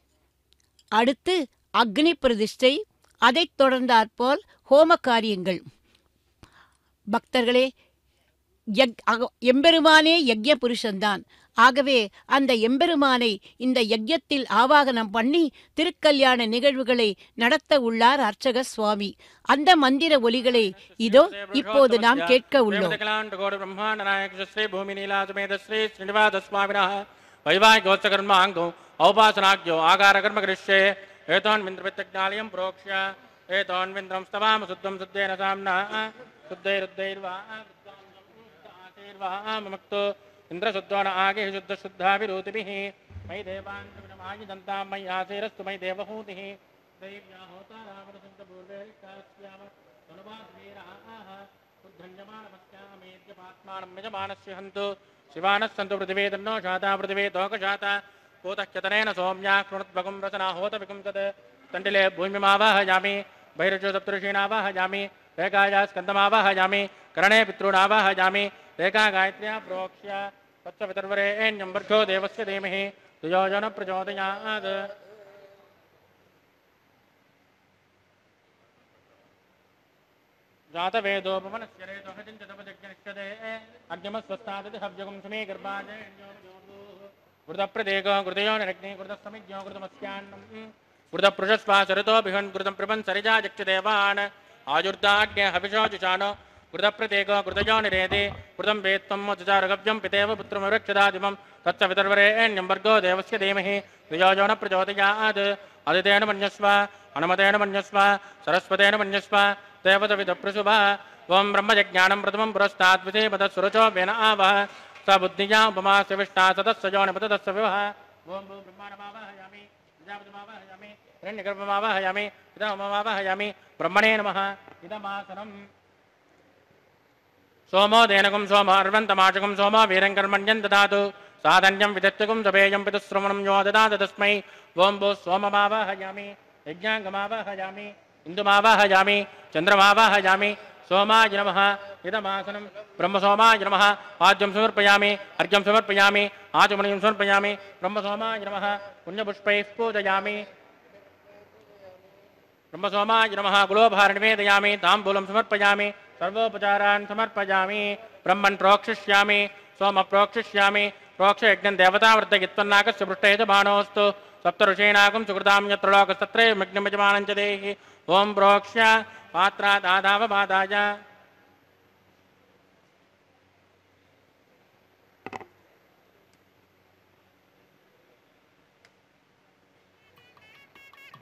அடுத்து அக்னி பிரதிஷ்டை, அதைத் தொடர்ந்தாற்போல் ஹோம காரியங்கள். பக்தர்களே, எம்பெருமானே யக்ஞ புருஷன்தான். ஆகவே அந்த எம்பெருமானை இந்த யக்ஞத்தில் ஆவாகனம் பண்ணி திருக்கல்யாண நிகழ்வுகளை நடத்த உள்ளார் அர்ச்சக சுவாமி. அந்த மந்திர ஒலிகளை இதோ இப்போது நாம் கேட்க உள்ளோம். इंद्रशुद्धोन आगे शुद्ध शुद्धाभिरूतिभिः मयि देवान् प्रविणमायिदन्तां मयि आसेरस्तु मयि देवहूतिः दैव्या होता रावणशुद्धपूर्वेरिष्टास्याम तनुवाद्वीराः उद्धन्यमानमस्यामेद्यपात्मानं यजमानस्य हन्तु शिवानः सन्तु पृथिवी तन्नो शाता पृथिवी तोकशाता कूतश्चतनेन सौम्या कृणुत्वगुं रसना होतविकुं तत् तण्डिले भूमिमावाहयामि बहिर्जो सप्तऋषीणावाहयामि रेखाया स्कन्दमावाहयामि करणे पितॄणावाहयामि रेखा गायत्र्या प्रोक्ष्य तत्सवितर्वरेण्यं वर्षो देवस्य धीमहि धियो यो न प्रचोदयात्। जातवेदोपमनस्य रेतोहचिञ्चतपजज्ञनिष्यते अग्निमस्वस्तादिति हव्यगुं सुमे गर्भाजे घृतप्रदेको घृतयो निरग्नि घृतसमिज्ञो घृतमस्यान्नं घृतपृषस्वा सरितो बिहन् घृतं प्रपन् सरिजा जक्षदेवान् आजुर्दाग्न्य हविषो जुषानो घृतप्रदेको घृतयो निरेति घृतं वेत्तं मधुचारगव्यं पितेव पुत्रमवृक्षदादिमं तत्सवितर्वरेण्यं वर्गो देवस्य धीमहि धियो यो न प्रचोदयात्। आदितेन मन्यस्व हनुमतेन मन्यस्व सरस्वतेन मन्यस्व देवतविदप्रसुभा ओं ब्रह्मजज्ञानं प्रथमं पुरस्तात् विधेपदस्सुरचो वेन आवह स बुद्धिया उपमास्य विष्टा सदस्य जो निपतस्य विवह ओं भू ब्रह्माणमावाहयामि प्रजापतिमावाहयामि हिरण्यगर्भमावाहयामि इदममावाहयामि ब्रह्मणे नमः इदमासनम् सोमो देनकं सोम अर्वन्तमाचकं सोमो वीरङ्कर्मण्यं ददातु साधन्यं विदत्तकं सभेयं पितुश्रवणं यो ददातु तस्मै ओं भू सोममावाहयामि यज्ञाङ्गमावाहयामि इन्दुमावाहयामि चन्द्रमावाहयामि सोमाय नमः इदमासनं ब्रह्मसोमाय नमः पाद्यं समर्पयामि अर्घ्यं समर्पयामि आचमनीयं समर्पयामि ब्रह्मसोमाय नमः पुण्यपुष्पैः पूजयामि ब्रह्मसोमाय नमः गुलोपहारं निवेदयामि ताम्बूलं समर्पयामि सर्वोपचारान् समर्पयामि ब्रह्मन् प्रोक्षिष्यामि सोम प्रोक्षिष्यामि प्रोक्षयज्ञं देवतावर्तयित्वन्नाकस्य पृष्ठे च बाणोऽस्तु सप्तऋषीणाकं सुकृतां यत्र लोकस्तत्रैवमग्निमजमानं च देहि ओं प्रोक्ष्य पात्रादादावपादाय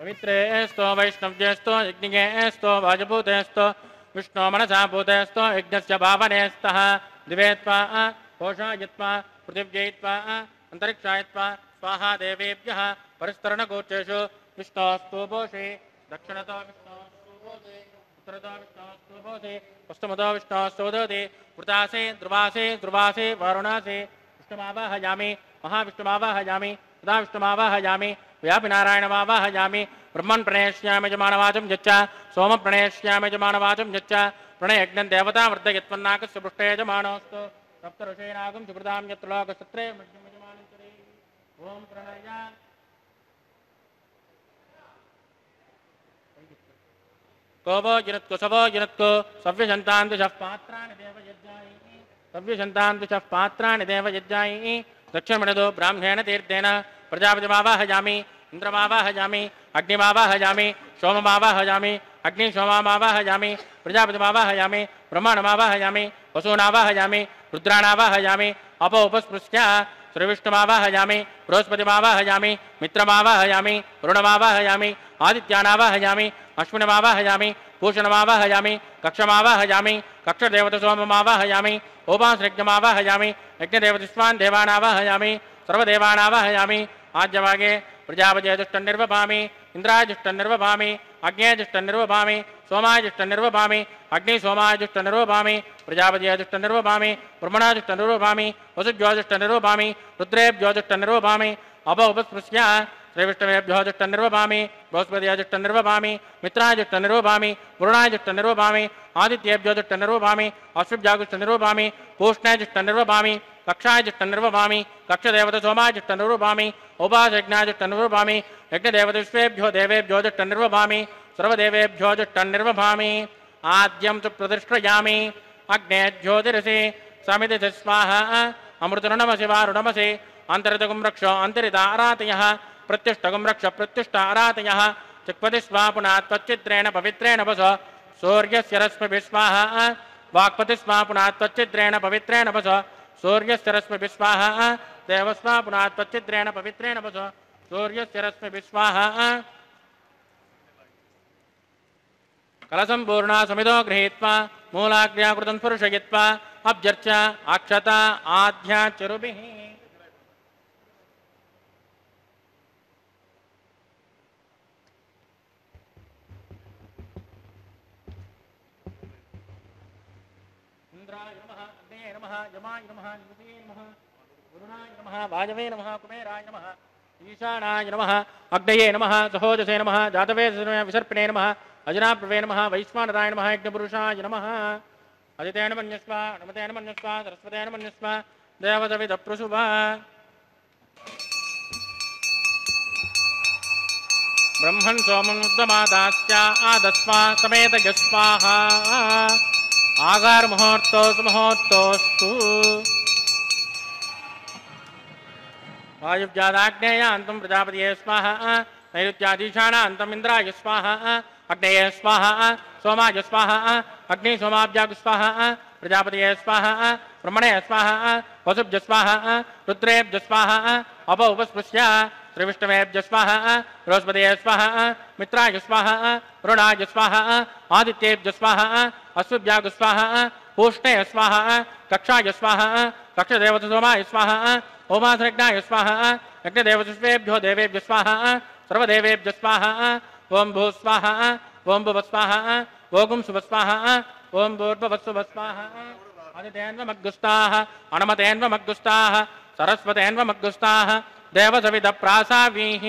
पवित्रेस्तो वैष्णव्येस्तो यज्ञेस्तो वाजभूतेस्तो विष्णो मनसा भूतेस्तो यज्ञस्य भावनेस्तः दिवेत्वा कोशायत्वा पृथिव्यैत्वा अंतरिक्षायत्वा स्वाहा देवेभ्यः परिस्तरणगोचेषु विष्णोस्तु भोषे दक्षिणतो विष्णोस्तु भोषे उत्तरतो विष्णोस्तु भोषे पश्चिमतो विष्णोस्तु दधे वृतासे ध्रुवासे वारुणासे विष्णुमावाहयामि महाविष्णुमावाहयामि तदा विष्णुमावाहयामि व्यापिनारायणमावाहयामि ब्रह्मन् प्रणेष्यामि यजमानवाचं यच्च सोमं प्रणेष्यामि यजमानवाचं यच्च प्रणयज्ञं देवता वर्धयत्वन्नाकस्य पृष्ठे यजमानोऽस्तु सप्तऋषीणागं सुकृतां यत्र लोकसत्रे यजमानं चरे ओम प्रणय कोवो जिनत्को सवो जिनत्को सव्यशन्तान्तिशः पात्राणि देवयज्ञायि सव्यशन्तान्तिशः पात्राणि देवयज्ञायि दक्षिणमणदो ब्राह्मणेन तीर्थेन प्रजापतिमावाहयामि इंद्रमावाहयामि अग्निमावाहयामि सोममावाहयामि अग्निसोममावाहयामि प्रजापतिमावाहयामि ब्रह्माणमावाहयामि वसूनावाहयामि रुद्राणावाहयामि अपो उपस्पृश्य श्रीविष्णुमावाहयामि बृहस्पतिमावाहयामि मित्रमावाहयामि वरुणमावाहयामि आदित्यानावाहयामि अश्विनमावाहयामि भूषणमावाहयामि कक्षमावाहयामि कक्षदेवतसोममावाहयामि उपासयज्ञमावाहयामि यज्ञदेवतिस्वान् देवानावाहयामि सर्वदेवानावाहयामि आद्यभागे प्रजापतिजुष्टं निर्वपामि इंद्राजुष्टं निर्वपामि अग्नेजुष्टं निर्वपामि सोमाजुष्टं निर्वपामि अग्निसोमाजुष्टं निर्वपामि प्रजापतिजुष्टं निर्वपामि ब्रह्मणाजुष्टं निर्वपामि वसुज्योजुष्टं निर्वपामि रुद्रेभ्योजुष्टं निर्वपामि अप उपस्पृश्य श्रीविष्णवेभ्यो जुष्टं निर्वपामि बृहस्पतिजुष्टं निर्वपामि मित्राजुष्टं निर्वपामि वरुणाजुष्टं निर्वपामि आदित्येभ्यो जुष्टं निर्वपामि अश्विभ्याजुष्टं निर्वपामि पूष्णेजुष्टं निर्वपामि कक्षाजुष्टं निर्वपामि कक्षदेवतसोमाजुष्टं निर्वपामि उपासयज्ञाजुष्टं निर्वपामि यज्ञदेवतविश्वेभ्यो देवेभ्यो जुष्टं निर्वपामि सर्वदेवेभ्यो जुष्टं निर्वपामि आद्यं च प्रतिष्ठयामि अग्ने ज्योतिरसि समिति स्वाहा अमृतरुणमसि वारुणमसि अंतरितगुं रक्ष अंतरिता आरातयः प्रत्युष्टगुं रक्ष प्रत्युष्ट आरातयः चिक्पति स्वापुना त्वच्चित्रेण पवित्रेण वस सूर्यस्य रश्मिभिः स्वाहा वाक्पति स्वापुना त्वच्चित्रेण पवित्रेण वस सूर्यस्य रश्मिभिः स्वाहा देवस्वापुना त्वच्चित्रेण पवित्रेण वस सूर्यस्य रश्मिभिः स्वाहा कलसंपूर्णा समितो गृहीत्वा मूलाग्र्याकृतं स्पर्शयित्वा अभ्यर्च अक्षता आध्या चरुभिः यमाय नमः निवते नमः गुरुणाय नमः वाजवे नमः कुबेराय नमः ईशानाय नमः अग्नये नमः सहोजसे नमः जातवेदसे विसर्पिणे नमः अजनाप्रवे नमः वैश्वानराय नमः यज्ञपुरुषाय नमः अदितेन मन्यस्व नमतेन मन्यस्व सरस्वतेन मन्यस्व देवसविदप्रसुभा ब्रह्मन् सोममुद्दमादास्य आदस्वा समेतयस्वाहा आगार मुहूर्तो सुमुहूर्तोस्तु वायुव्यादाग्नेयान्तं प्रजापतये स्वाहा नैऋत्याधीशानान्तं इन्द्राय स्वाहा अग्नये स्वाहा सोमाय स्वाहा अग्निसोमाभ्याग स्वाहा प्रजापतये स्वाहा ब्रह्मणे स्वाहा वसुभ्य स्वाहा रुद्रेभ्य स्वाहा अप उपस्पृश्य श्रीविष्णवेभ्य स्वाहा बृहस्पतये स्वाहा मित्राय स्वाहा वरुणाय स्वाहा आदित्येभ्य स्वाहा अश्विभ्याग स्वाहा पूष्णे स्वाहा कक्षाय स्वाहा कक्षदेवतसोमाय स्वाहा ओमासयज्ञाय स्वाहा यज्ञदेवतिष्वेभ्यो देवेभ्य स्वाहा सर्वदेवेभ्य स्वाहा ओं भू स्वाहा ओं भुव स्वाहा ओं शुभ स्वाहा ओं भूर्भुवस्सुभ स्वाहा आदितेन्वमग्गुस्ताः अणमतेन्वमग्गुस्ताः सरस्वतेन्वमग्गुस्ताः देवसविदप्रासावीः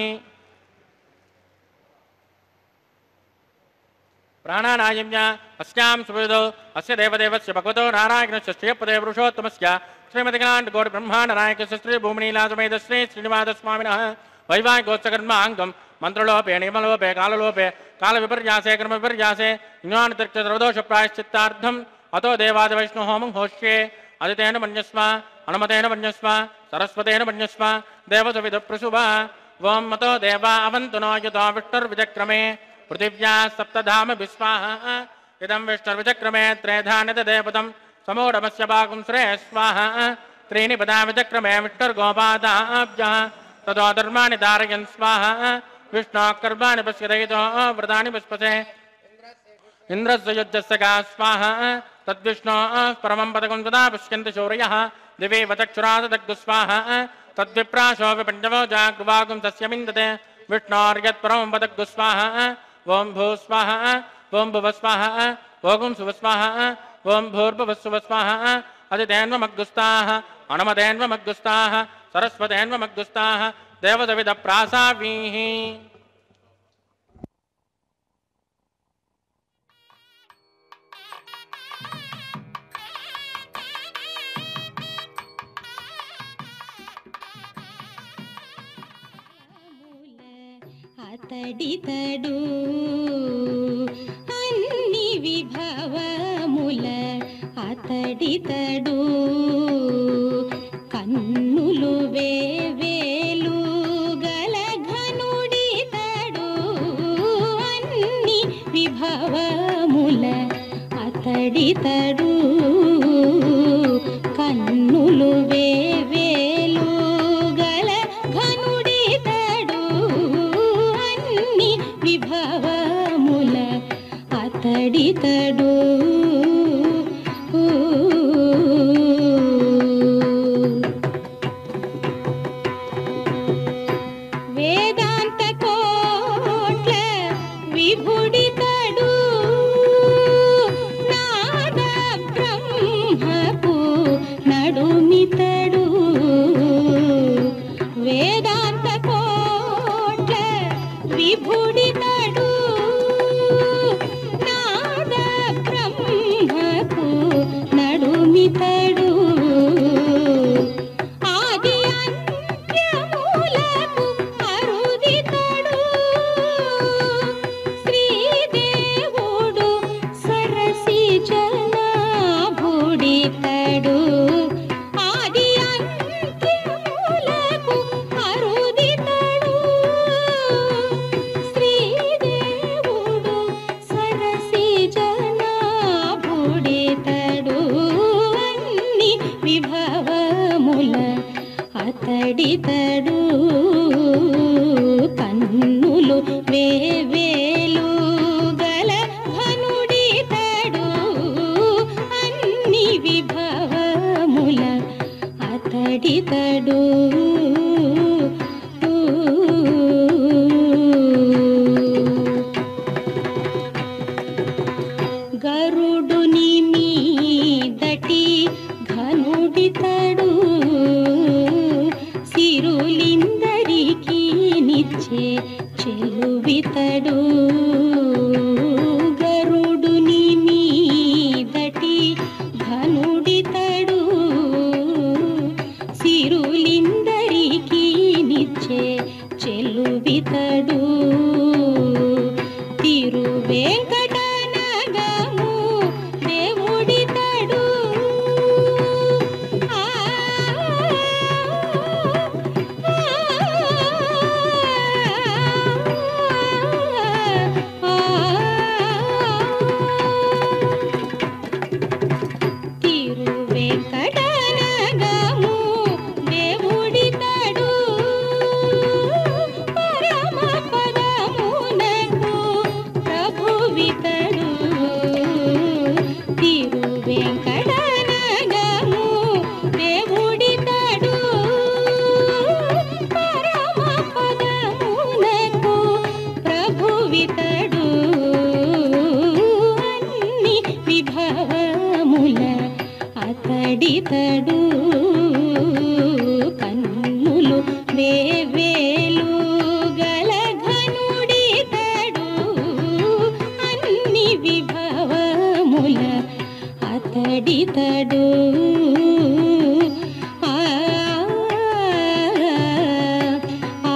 प्राणानायम्य अस्यां सुविदो अस्य देवदेवस्य भगवतो नारायणस्य श्रीपदे पुरुषोत्तमस्य श्रीमतिकाण्डकोटिब्रह्माण्डनायकस्य श्रीभूमिनीलासमेत श्री श्रीनिवासस्वामिनः वैवाहिकोत्सकर्माङ्गं मन्त्रलोपे नियमलोपे काललोपे कालविपर्यासे कर्मविपर्यासे ज्ञानतीर्थसर्वदोषप्रायश्चित्तार्थम् अतो देवादिवैष्णवहोमं होष्ये अदितेन मन्यस्व अनुमतेन मन्यस्व सरस्वतेन मन्यस्व देवसविदप्रसुभा वं मतो देवा अवन्तु नो यतो विष्णुर्विचक्रमे पृथिव्या सप्तधाम विस्वाहा इदं विष्णुर्विचक्रमे त्रेधानितदेवतं समोढमस्य भागं श्रेय स्वाहा त्रीणि पदा विचक्रमे विष्णुर्गोपादाभ्यः ततो धर्माणि धारयन् स्वाहा विष्णुकर्माणि पश्यदयितो व्रतानि पुष्पसे इंद्रस्य युज्यस्य गा स्वाहा तद्विष्णो परमं पदकं तदा पश्यन्ति शौर्यः दिवे वचक्षुरादग्धुस्वाहा तद्विप्राशो विपञ्चवो जागृवागुं तस्यमिन्दते विष्णोर्यत्परमं पदग्धुस्वाहा ओं भूस्वाहा ओं भुवस्वाहा ओं सुवस्वाहा ओं भूर्भुवस्सुवस्वाहा अदितेन्वमग्गुस्ताः अणमदेन्वमग्गुस्ताः सरस्वतेन्वमग्गुस्ताः देवदविदप्रासावीः అతడితడు అన్ని విభవముల అతడితడు కన్నులు వేవేలు గల ఘనుడితడు అన్ని విభవముల అతడితడు కన్నులు వేవేలు గల ఘనుడితడు అన్ని విభవముల అతడితడు వేదాంత కోట్ల విభుడితడు నాద బ్రహ్మపు నడుమితడు వేదాంత కోట్ల విభుడితడు నాద బ్రహ్మపు నడుమితడు ఆది అంత్యములకు అరుదితడు శ్రీదేవుడు సరసి జనాభుడితడు ఆది అంత్యములకు అరుదితడు శ్రీదేవుడు సరసి జనాభుడితడు అన్ని విభవముల అతడితడు కన్నులు వేవేలు గల ఘనుడితడు అన్ని విభవముల అతడితడు గరుడుని మీదటి ఘనుడితడు సిరులిందరికి నిచ్చే చెలువితడు గరుడుని మీదటి ఘనుడితడు సిరులిందరికి నిచ్చే చెలువితడు తిరువేంకటనగము దేవుడితడు ఆ తిరువేంకటనగము దేవుడితడు పరమ పదమునకు ప్రభువితడు తిరువేంకటనగము దేవుడితడు పరమ పదమునకు ప్రభువితడు అన్ని విభవముల అతడితడు కన్నులు వేవేలు గల ఘనుడితడు అన్ని విభవముల అతడితడు ఆ ఆ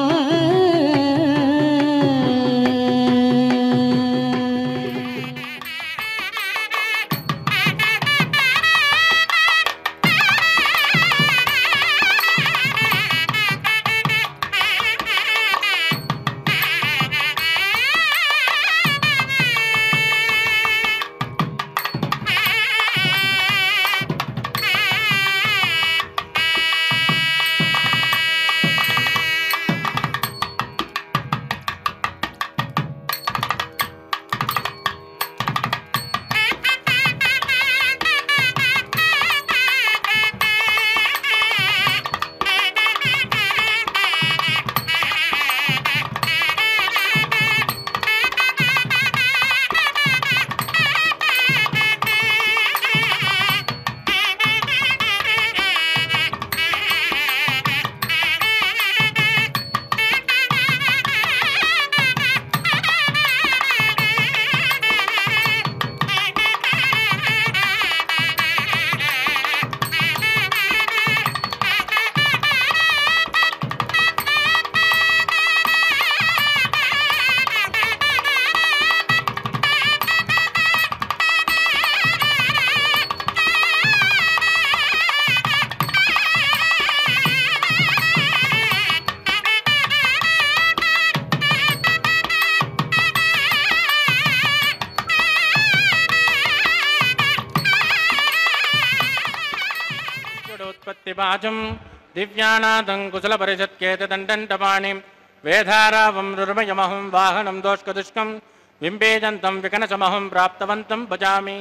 उत्पत्तिपाचम् दिव्यानादं कुशलपरिषत्केतदण्डण्डपाणिं वेधारावं रुर्मयमहं वाहनं दोष्कदुष्कं बिम्बेजन्तं विकनसमहं प्राप्तवन्तं भजामि।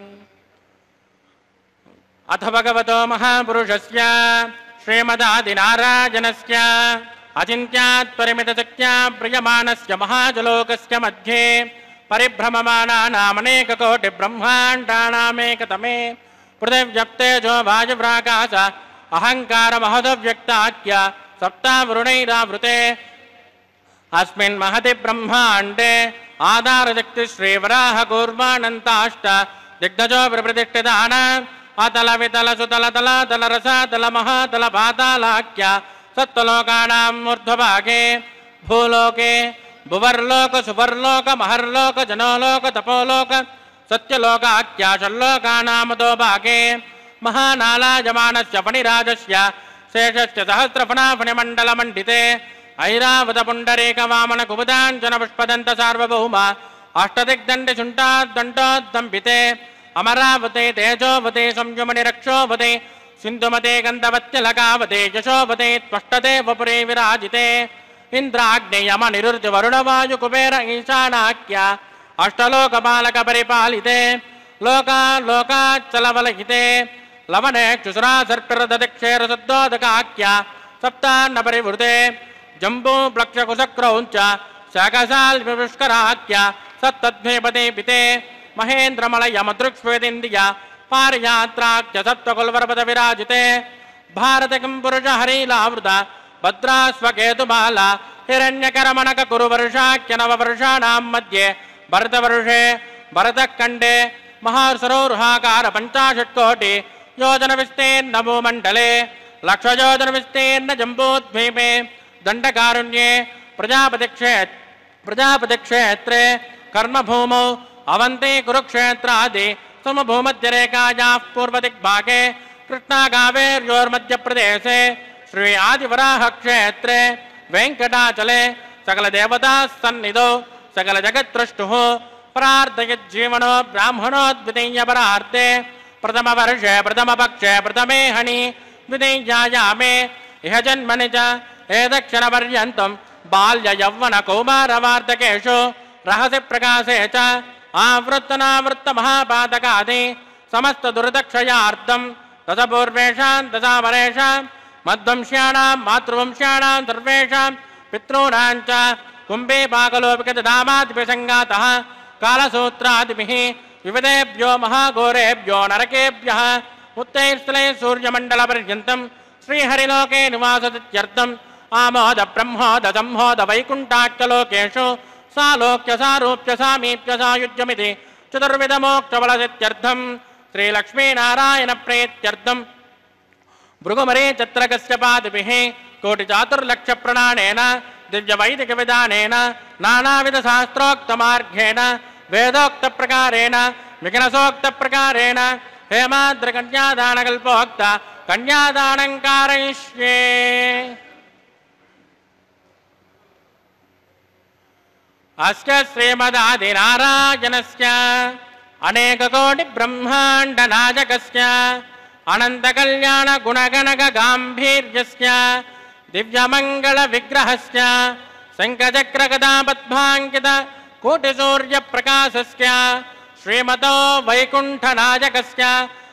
अथ भगवतो महापुरुषस्य श्रीमदादिनारायणस्य अचिन्त्यात् परिमितशक्त्या प्रियमाणस्य महाजलोकस्य मध्ये परिभ्रममाणानामनेककोटिब्रह्माण्डानामेकतमे पृथिव्यप्तेजो वायुप्राकाश अहङ्कारमहदव्यक्ताख्य सप्तावरुणैरावृते अस्मिन् महति ब्रह्माण्डे आधारशक्ति श्रीवराहकूर्मानन्ताष्ट दिग्गजो प्रतिष्ठितान् अतल वितल सुतल तल तल रसातल महातल पातालाख्य सत्त्वलोकानाम् ऊर्ध्वभागे भूलोके भुवर्लोक सुवर्लोक महर्लोक जनोलोक तपोलोक सत्यलोकाख्याशल्लोकानामतो भागे महानालायमानस्य फणिराजस्य शेषस्य सहस्रफणाफणिमण्डलमण्डिते ऐरावतपुण्डरीकवामनकुमुदाञ्जनपुष्पदन्त सार्वभौम अष्टदिग्दण्डशुण्ठाद्दण्डोद्दम्बिते अमरावते तेजोवते संयुमणिरक्षोवते सिन्धुमते गन्धवत्यलकावते यशोवते त्वष्टते वपुरे विराजिते इन्द्राग्नेयमनिरुर्तिवरुणवायुकुबेर ईशानाख्य अष्टलोकपालकपरिपालिते लोकाच्चलवलहिते लवनेक्षुसुरासर्पिरदक्षेरसद्दोदकाख्य सप्तान्नपरिवृते जम्बूप्लक्षकुशक्रौञ्च शाकसाल्पुष्कराख्य सत्तद्भेपते पिते महेन्द्रमलयमदृक्ष्वेदिन्द्रिय पारयात्राख्य सत्त्वकुल्वरपद विराजिते भारतकिं पुरुष हरीलावृत भद्रास्वकेतुबाला हिरण्यकरमणक कुरुवर्षाख्य नववर्षाणां मध्ये भरतवर्षे भरतखण्डे महासरोरुहाकार 50 योजन विस्तीर्ण भूमण्डले लक्षयोजन विस्तीर्ण जम्बूद्वीपे दण्डकारण्ये प्रजापतिक्षेत्रे कर्मभूमौ अवन्ति कुरुक्षेत्रादि समभूमध्यरेखायाः पूर्वदिग्भागे कृष्णाकावेर्योर्मध्यप्रदेशे श्री आदिवराहक्षेत्रे वेङ्कटाचले सकलदेवताः सन्निधौ सकलजगत्त्रष्टुः प्रार्थयज्जीवनो ब्राह्मणोद्वितीयपरार्थे प्रथमवर्षे प्रथमपक्षे प्रथमे हनि द्वितीयायामे इह जन्मनि च एतक्षणपर्यन्तं बाल्ययौवनकौमारवार्धकेषु रहसि प्रकाशे च आवृत्तनावृत्तमहापातकादि समस्तदुर्दक्षयार्थं दशपूर्वेषां दशावरेषां मद्वंश्याणां मातृवंश्याणां सर्वेषां पितॄणां च कुम्भीपाकलोपिकदामादिभिसङ्गातः कालसूत्रादिभिः विविधेभ्यो महाघोरेभ्यो नरकेभ्यः उत्तैर्स्थले सूर्यमण्डलपर्यन्तं श्रीहरिलोके निवासदित्यर्थम् आमोद ब्रह्मोद संहोद वैकुण्ठाख्यलोकेषु सालोक्य सारूप्य सामीप्य सायुज्यमिति चतुर्विधमोक्षफलसित्यर्थं श्रीलक्ष्मीनारायणप्रीत्यर्थं भृगुमरे चत्रकस्यपादिभिः कोटिचातुर्लक्षप्रणानेन दिव्यवैदिकविधानेन नानाविधशास्त्रोक्तमार्गेण वेदोक्तप्रकारेण विघ्नसोक्तप्रकारेण हेमाद्रकन्यादानकल्पोक्त कन्यादानं कारयिष्ये। अस्य श्रीमदादिनारायणस्य अनेककोटिब्रह्माण्डनायकस्य अनन्तकल्याणगुणगणकगाम्भीर्यस्य दिव्यमङ्गलविग्रहस्य शङ्खचक्रगदापद्माङ्कित कोटिसूर्यप्रकाशस्य श्रीमतो वैकुण्ठनायकस्य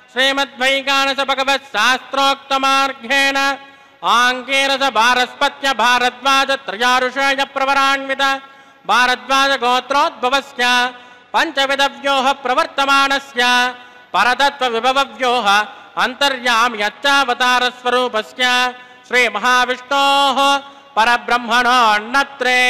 श्रीमद्वैकानसभगवत्शास्त्रोक्तमार्गेण आङ्गीरस भारस्पत्य भारद्वाजत्रयारुषय प्रवरान्वित भारद्वाजगोत्रोद्भवस्य पञ्चविधव्योः प्रवर्तमानस्य परतत्त्वविभवव्योः अन्तर्याम्यच्चावतारस्वरूपस्य श्रीमहाविष्णोः परब्रह्मणोन्नत्रे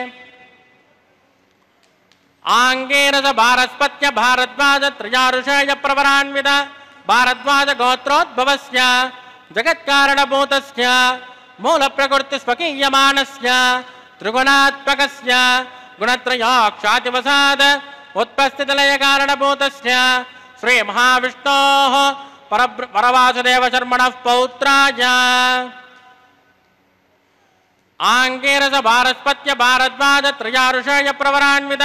आङ्गीरस भारस्पत्य भारद्वाजत्रयारुषय प्रवरान्वित भारद्वाजगोत्रोद्भवस्य जगत्कारणभूतस्य मूलप्रकृतिस्वकीयमानस्य त्रिगुणात्मकस्य गुणत्रयोक्षातिवसाद उत्पस्थितिलयकारणभूतस्य श्रीमहाविष्णोः परवासुदेवशर्मणः पौत्राय आङ्गीरस भारस्पत्य भारद्वाजत्रयारुषय प्रवरान्वित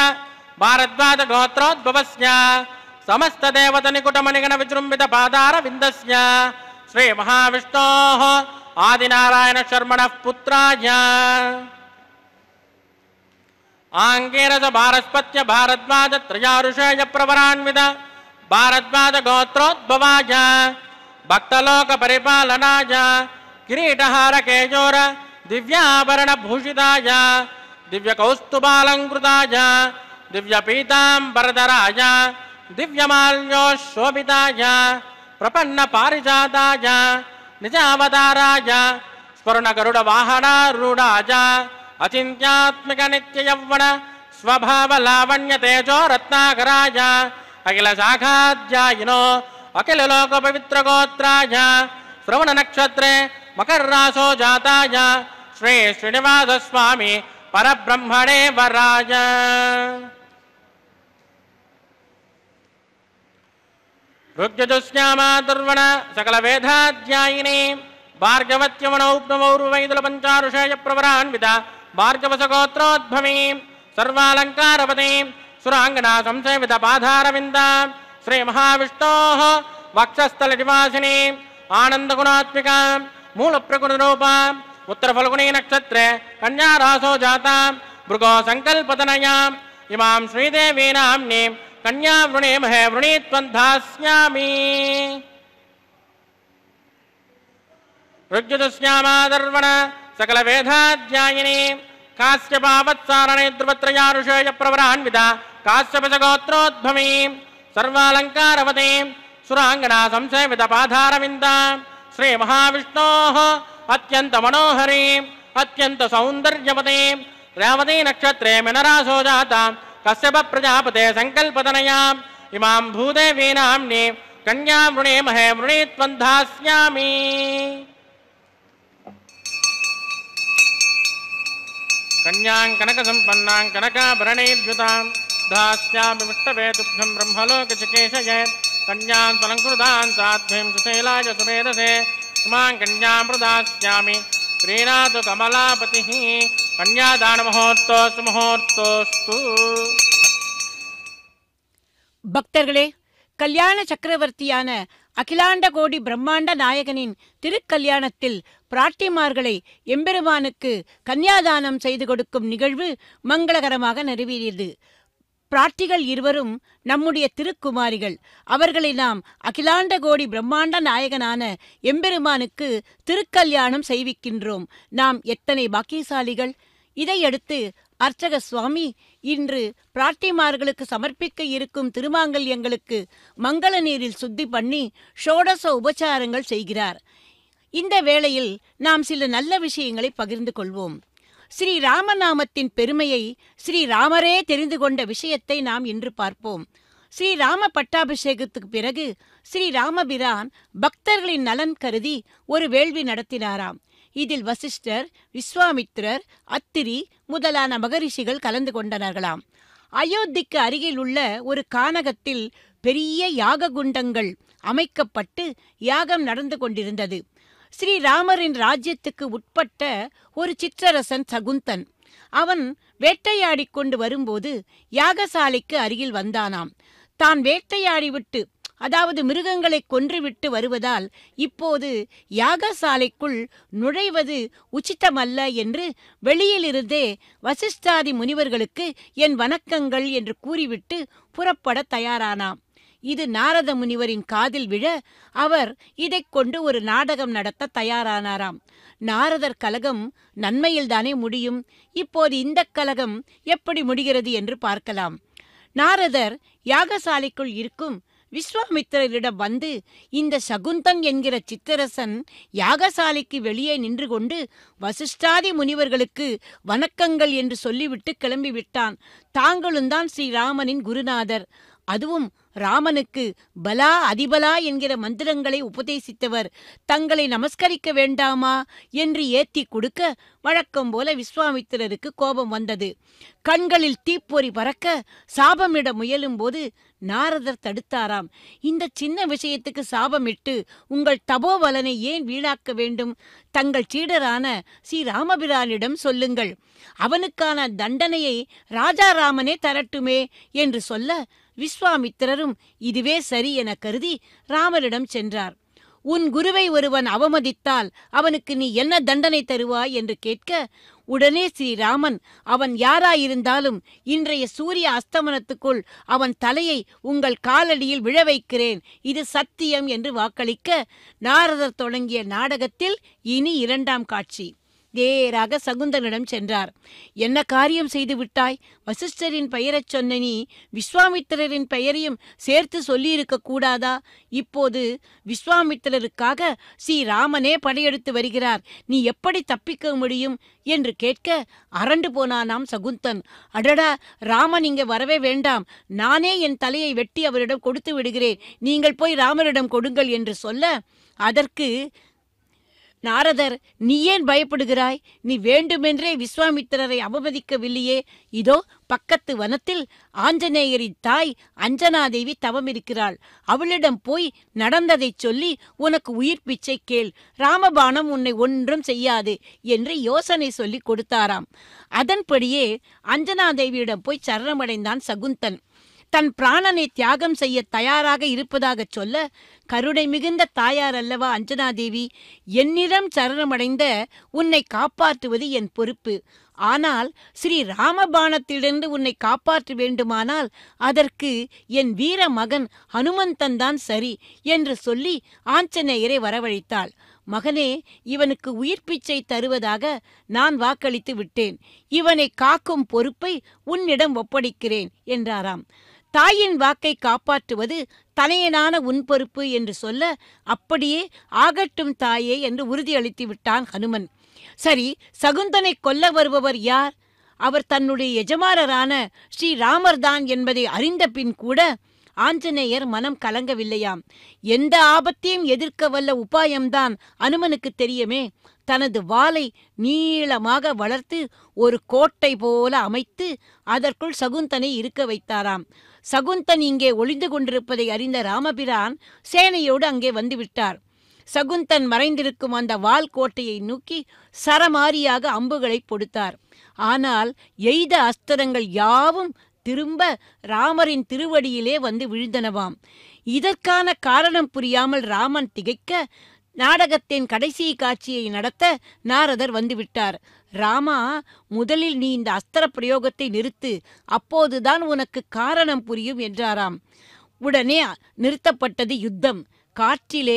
भारद्वाजगोत्रोद्भवस्य समस्तदेवतनिकुटमणिगणविजृम्भित पादारविन्दस्य श्री महाविष्णोः आदिनारायण शर्मणः पुत्राय आंगीरस भारस्पत्य भारद्वाज त्रयारुषेय प्रवरान्वित भारद्वाज गोत्रोद्भवाय भक्तलोक परिपालनाय किरीटहार केयोर दिव्याभरण भूषिताय दिव्य कौस्तुभालंकृताय दिव्य पीतांबरधराय दिव्यमाल्योशोभिताय प्रपन्न पारिजाताय निजावताराय स्वर्ण गरुड़ वाहनारूढ़ाय अचिंत्यात्मिक नित्य यौवन स्वभाव लावण्य तेजो रत्नाकराय अखिल शाखाध्यायिनो अखिल लोक पवित्र गोत्राय श्रवण नक्षत्रे मकर रासो जाताय श्री श्रीनिवास स्वामी परब्रह्मणे वराय ऋग्यजुष्यामा दुर्वण सकल वेदाध्यायिनी भार्गवत्यमनौप्नमौर्वैदुल पंचारुषेय प्रवरान्विता भार्गवसगोत्रोद्भवी सर्वालंकारवती सुरांगना संसेवित पाधारविंदा श्री महाविष्णोः वक्षस्थल निवासिनी आनंद गुणात्मिका मूल प्रकृति रूपा उत्तर फल्गुनी नक्षत्रे कन्या रासो जाता भृगो संकल्पतनया इमां श्रीदेवी नाम्नी कन्या वृणीमहे वृणीत्वं धास्यामि ऋग्यजुष्यामादर्वण सकल वेदाध्यायिनी काश्यपावत्सारणे ध्रुवत्रयारुषेय प्रवरान्विता काश्यपसगोत्रोद्भवी सर्वालंकारवती सुरांगना संसेवित पाधारविंदा श्री महाविष्णोः अत्यंत मनोहरी अत्यंत सौंदर्यवती रेवती नक्षत्रे मिनरासो जाता कश्यप प्रजापते संकल्पतनया इमां भूदेवी नाम्नी कन्या वृणीमहे वृणीत्वं धास्यामि कन्यां कनक संपन्नां कनकाभरणैर्युतां धास्यामि विष्टवे तुभ्यं ब्रह्मलोकचिकेशयेत् कन्यां स्वलङ्कृतां साध्वीं सुशैलाय सुमेधसे इमां कन्यां प्रदास्यामि प्रीणातु कमलापतिः कन्यादानमुहूर्तोऽस्तु मुहूर्तोऽस्तु. பக்தர்களே, கல்யாண சக்கரவர்த்தியான அகிலாண்ட கோடி பிரம்மாண்ட நாயகனின் திருக்கல்யாணத்தில் பிராட்டிமார்களை எம்பெருமானுக்கு கன்யாதானம் செய்து கொடுக்கும் நிகழ்வு மங்களகரமாக நிறைவேறியது. பிராட்டிகள் இருவரும் நம்முடைய திருக்குமாரிகள். அவர்களை நாம் அகிலாண்ட கோடி பிரம்மாண்ட நாயகனான எம்பெருமானுக்கு திருக்கல்யாணம் செய்விக்கின்றோம். நாம் எத்தனை பாக்கியசாலிகள்! இதையடுத்து அர்ச்சக சுவாமி இன்று பிராட்டிமார்களுக்கு சமர்ப்பிக்க இருக்கும் திருமாங்கல்யங்களுக்கு மங்கள நீரில் சுத்தி பண்ணி ஷோடச உபச்சாரங்கள் செய்கிறார். இந்த வேளையில் நாம் சில நல்ல விஷயங்களை பகிர்ந்து கொள்வோம். ஸ்ரீ ராமநாமத்தின் பெருமையை ஸ்ரீராமரே தெரிந்து கொண்ட விஷயத்தை நாம் இன்று பார்ப்போம். ஸ்ரீராம பட்டாபிஷேகத்துக்கு பிறகு ஸ்ரீராமபிரான் பக்தர்களின் நலன் கருதி ஒரு வேள்வி நடத்தினாராம். இதில் வசிஷ்டர், விஸ்வாமித்திரர், அத்திரி முதலான மகரிஷிகள் கலந்து கொண்டனர்களாம். அயோத்திக்கு அருகில் உள்ள ஒரு கானகத்தில் பெரிய யாக குண்டங்கள் அமைக்கப்பட்டு யாகம் நடந்து கொண்டிருந்தது. ஸ்ரீராமரின் ராஜ்யத்துக்கு உட்பட்ட ஒரு சிற்றரசன் சகுந்தன். அவன் வேட்டையாடி கொண்டு வரும்போது யாகசாலைக்கு அருகில் வந்தானாம். தான் வேட்டையாடிவிட்டு, அதாவது மிருகங்களை கொன்றுவிட்டு வருவதால் இப்போது யாகசாலைக்குள் நுழைவது உச்சிதமல்ல என்று வெளியிலிருந்தே வசிஷ்டாதி முனிவர்களுக்கு என் வணக்கங்கள் என்று கூறிவிட்டு புறப்பட தயாரானாம். இது நாரத முனிவரின் காதில் விழ அவர் இதைக் கொண்டு ஒரு நாடகம் நடத்த தயாரானாராம். நாரதர் கலகம் நன்மையில்தானே முடியும். இப்போது இந்த கலகம் எப்படி முடிகிறது என்று பார்க்கலாம். நாரதர் யாகசாலைக்குள் இருக்கும் விஸ்வாமித்திரரிடம் வந்து, இந்த சகுந்தன் என்கிற சித்தரசன் யாகசாலைக்கு வெளியே நின்று கொண்டு வசிஷ்டாதி முனிவர்களுக்கு வணக்கங்கள் என்று சொல்லிவிட்டு கிளம்பிவிட்டான். தாங்களும் தான் ஸ்ரீராமனின் குருநாதர். அதுவும் ராமனுக்கு பலா அதிபலா என்கிற மந்திரங்களை உபதேசித்தவர். தங்களை நமஸ்கரிக்க வேண்டாமா என்று ஏத்தி கொடுக்க வழக்கம் போல விஸ்வாமித்திரருக்கு கோபம் வந்தது. கண்களில் தீப்பொறி பறக்க சாபமிட முயலும் போது நாரதர் தடுத்தாராம். இந்த சின்ன விஷயத்துக்கு சாபமிட்டு உங்கள் தபோவலனை ஏன் வீணாக்க வேண்டும்? தங்கள் சீடரான ஸ்ரீராமபிரானிடம் சொல்லுங்கள். அவனுக்கான தண்டனையை ராஜாராமனே தரட்டுமே என்று சொல்ல விஸ்வாமித்திரரும் இதுவே சரி என கருதி ராமரிடம் சென்றார். உன் குருவை ஒருவன் அவமதித்தால் அவனுக்கு நீ என்ன தண்டனை தருவாய் என்று கேட்க, உடனே ஸ்ரீராமன், அவன் யாராயிருந்தாலும் இன்றைய சூரிய அஸ்தமனத்துக்குள் அவன் தலையை உங்கள் காலடியில் விழ வைக்கிறேன், இது சத்தியம் என்று வாக்களிக்க, நாரதர் தொடங்கிய நாடகத்தில் இனி 2ஆம் காட்சி. நேராக சகுந்தனிடம் சென்றார். என்ன காரியம் செய்து விட்டாய்? வசிஷ்டரின் பெயரைச் சொன்ன நீ விஸ்வாமித்திரரின் பெயரையும் சேர்த்து சொல்லியிருக்க கூடாதா? இப்போது விஸ்வாமித்திரருக்காக ஸ்ரீராமனே படையெடுத்து வருகிறார், நீ எப்படி தப்பிக்க முடியும் என்று கேட்க அரண்டு போனானாம் சகுந்தன். அடடா, ராமன் இங்கே வரவே வேண்டாம், நானே என் தலையை வெட்டி அவரிடம் கொடுத்து விடுகிறேன், நீங்கள் போய் ராமரிடம் கொடுங்கள் என்று சொல்ல, அதற்கு நாரதர், நீ ஏன் பயப்படுகிறாய்? நீ வேண்டுமென்றே விஸ்வாமித்திரரை அவமதிக்கவில்லையே. இதோ பக்கத்து வனத்தில் ஆஞ்சநேயரின் தாய் அஞ்சனாதேவி தவம் இருக்கிறாள். அவளிடம் போய் நடந்ததைச் சொல்லி உனக்கு உயிர் பிச்சை கேள், ராமபாணம் உன்னை ஒன்றும் செய்யாது என்று யோசனை சொல்லி கொடுத்தாராம். அதன்படியே அஞ்சனாதேவியிடம் போய் சரணமடைந்தான் சகுந்தன். தன் பிராணனை தியாகம் செய்ய தயாராக இருப்பதாகச் சொல்ல, கருணை மிகுந்த தாயார் அல்லவா அஞ்சனாதேவி, என்னிடம் சரணமடைந்த உன்னை காப்பாற்றுவது என் பொறுப்பு. ஆனால் ஸ்ரீ ராமபாணத்திலிருந்து உன்னை காப்பாற்ற வேண்டுமானால் அதற்கு என் வீர மகன் ஹனுமந்தன்தான் சரி என்று சொல்லி ஆஞ்சநேயரை வரவழைத்தாள். மகனே, இவனுக்கு உயிர் பிச்சை தருவதாக நான் வாக்களித்து விட்டேன், இவனை காக்கும் பொறுப்பை உன்னிடம் ஒப்படைக்கிறேன் என்றாராம். தாயின் வாக்கை காப்பாற்றுவது தனையனான உன் பொறுப்பு என்று சொல்ல, அப்படியே ஆகட்டும் தாயே என்று உறுதியளித்து விட்டான் ஹனுமன். சரி, சகுந்தனை கொல்ல வருபவர் யார்? அவர் தன்னுடைய எஜமானரான ஸ்ரீராமர்தான் என்பதை அறிந்த பின் கூட ஆஞ்சநேயர் மனம் கலங்கவில்லையாம். எந்த ஆபத்தையும் எதிர்க்க வல்ல உபாயம்தான் அனுமனுக்கு தெரியுமே. தனது வாளை நீளமாக வளர்த்து ஒரு கோட்டை போல அமைத்து அதற்குள் சகுந்தனை இருக்க வைத்தாராம். சகுந்தன் இங்கே ஒளிந்து கொண்டிருப்பதை அறிந்த ராமபிரான் சேனையோடு அங்கே வந்துவிட்டார். சகுந்தன் மறைந்திருக்கும் அந்த வால் கோட்டையை நோக்கி சரமாரியாக அம்புகளை பொடுத்தார். ஆனால் எய்த அஸ்திரங்கள் யாவும் திரும்ப ராமரின் திருவடியிலே வந்து விழுந்தனவாம். இதற்கான காரணம் புரியாமல் ராமன் திகைக்க, நாடகத்தின் கடைசி காட்சியை நடத்த நாரதர் வந்துவிட்டார். ராமா, முதலில் நீ இந்த அஸ்திர பிரயோகத்தை நிறுத்து, அப்போதுதான் உனக்கு காரணம் புரியும் என்றாராம். உடனே நிறுத்தப்பட்டது யுத்தம். காற்றிலே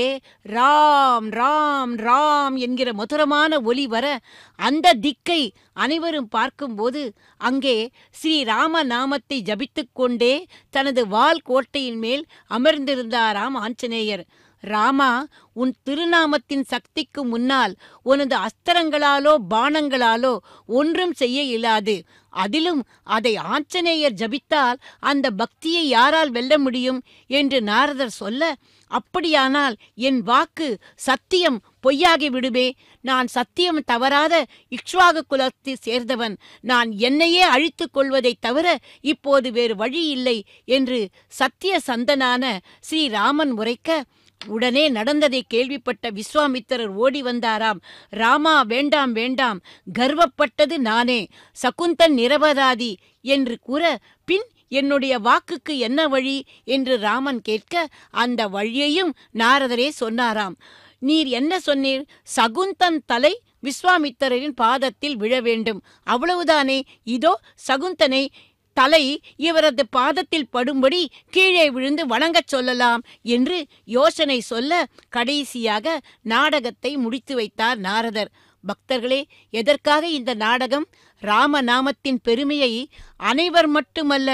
ராம் ராம் ராம் என்கிற மதுரமான ஒலி வர அந்த திக்கை அனைவரும் பார்க்கும்போது அங்கே ஸ்ரீராம நாமத்தை ஜபித்துக் கொண்டே தனது வால் கோட்டையின் மேல் அமர்ந்திருந்தாராம் ஆஞ்சநேயர். ராமா, உன் திருநாமத்தின் சக்திக்கு முன்னால் உனது அஸ்திரங்களாலோ பானங்களாலோ ஒன்றும் செய்ய இயலாது. அதிலும் அதை ஆஞ்சநேயர் ஜபித்தால் அந்த பக்தியை யாரால் வெல்ல முடியும் என்று நாரதர் சொல்ல, அப்படியானால் என் வாக்கு சத்தியம் பொய்யாகி விடுமே. நான் சத்தியம் தவறாத இக்ஷ்வாகு குலத்தை சேர்ந்தவன். நான் என்னையே அழித்துக் கொள்வதைத் தவிர இப்போது வேறு வழி இல்லை என்று சத்திய சந்தனான ஸ்ரீராமன் உரைக்க, உடனே நடந்ததை கேள்விப்பட்ட விஸ்வாமித்திரர் ஓடி வந்தாராம். ராமா, வேண்டாம் வேண்டாம், கர்வப்பட்டது நானே, சகுந்தன் நிரபராதி என்று கூற, பின் என்னுடைய வாக்குக்கு என்ன வழி என்று ராமன் கேட்க, அந்த வழியையும் நாரதரே சொன்னாராம். நீர் என்ன சொன்னீர்? சகுந்தன் தலை விஸ்வாமித்திரரின் பாதத்தில் விழ வேண்டும், அவ்வளவுதானே? இதோ சகுந்தனை தலை இவரது பாதத்தில் படும்படி கீழே விழுந்து வணங்கச் சொல்லலாம் என்று யோசனை சொல்ல, கடைசியாக நாடகத்தை முடித்து வைத்தார் நாரதர். பக்தர்களே, எதற்காக இந்த நாடகம்? ராமநாமத்தின் பெருமையை அனைவர் மட்டுமல்ல,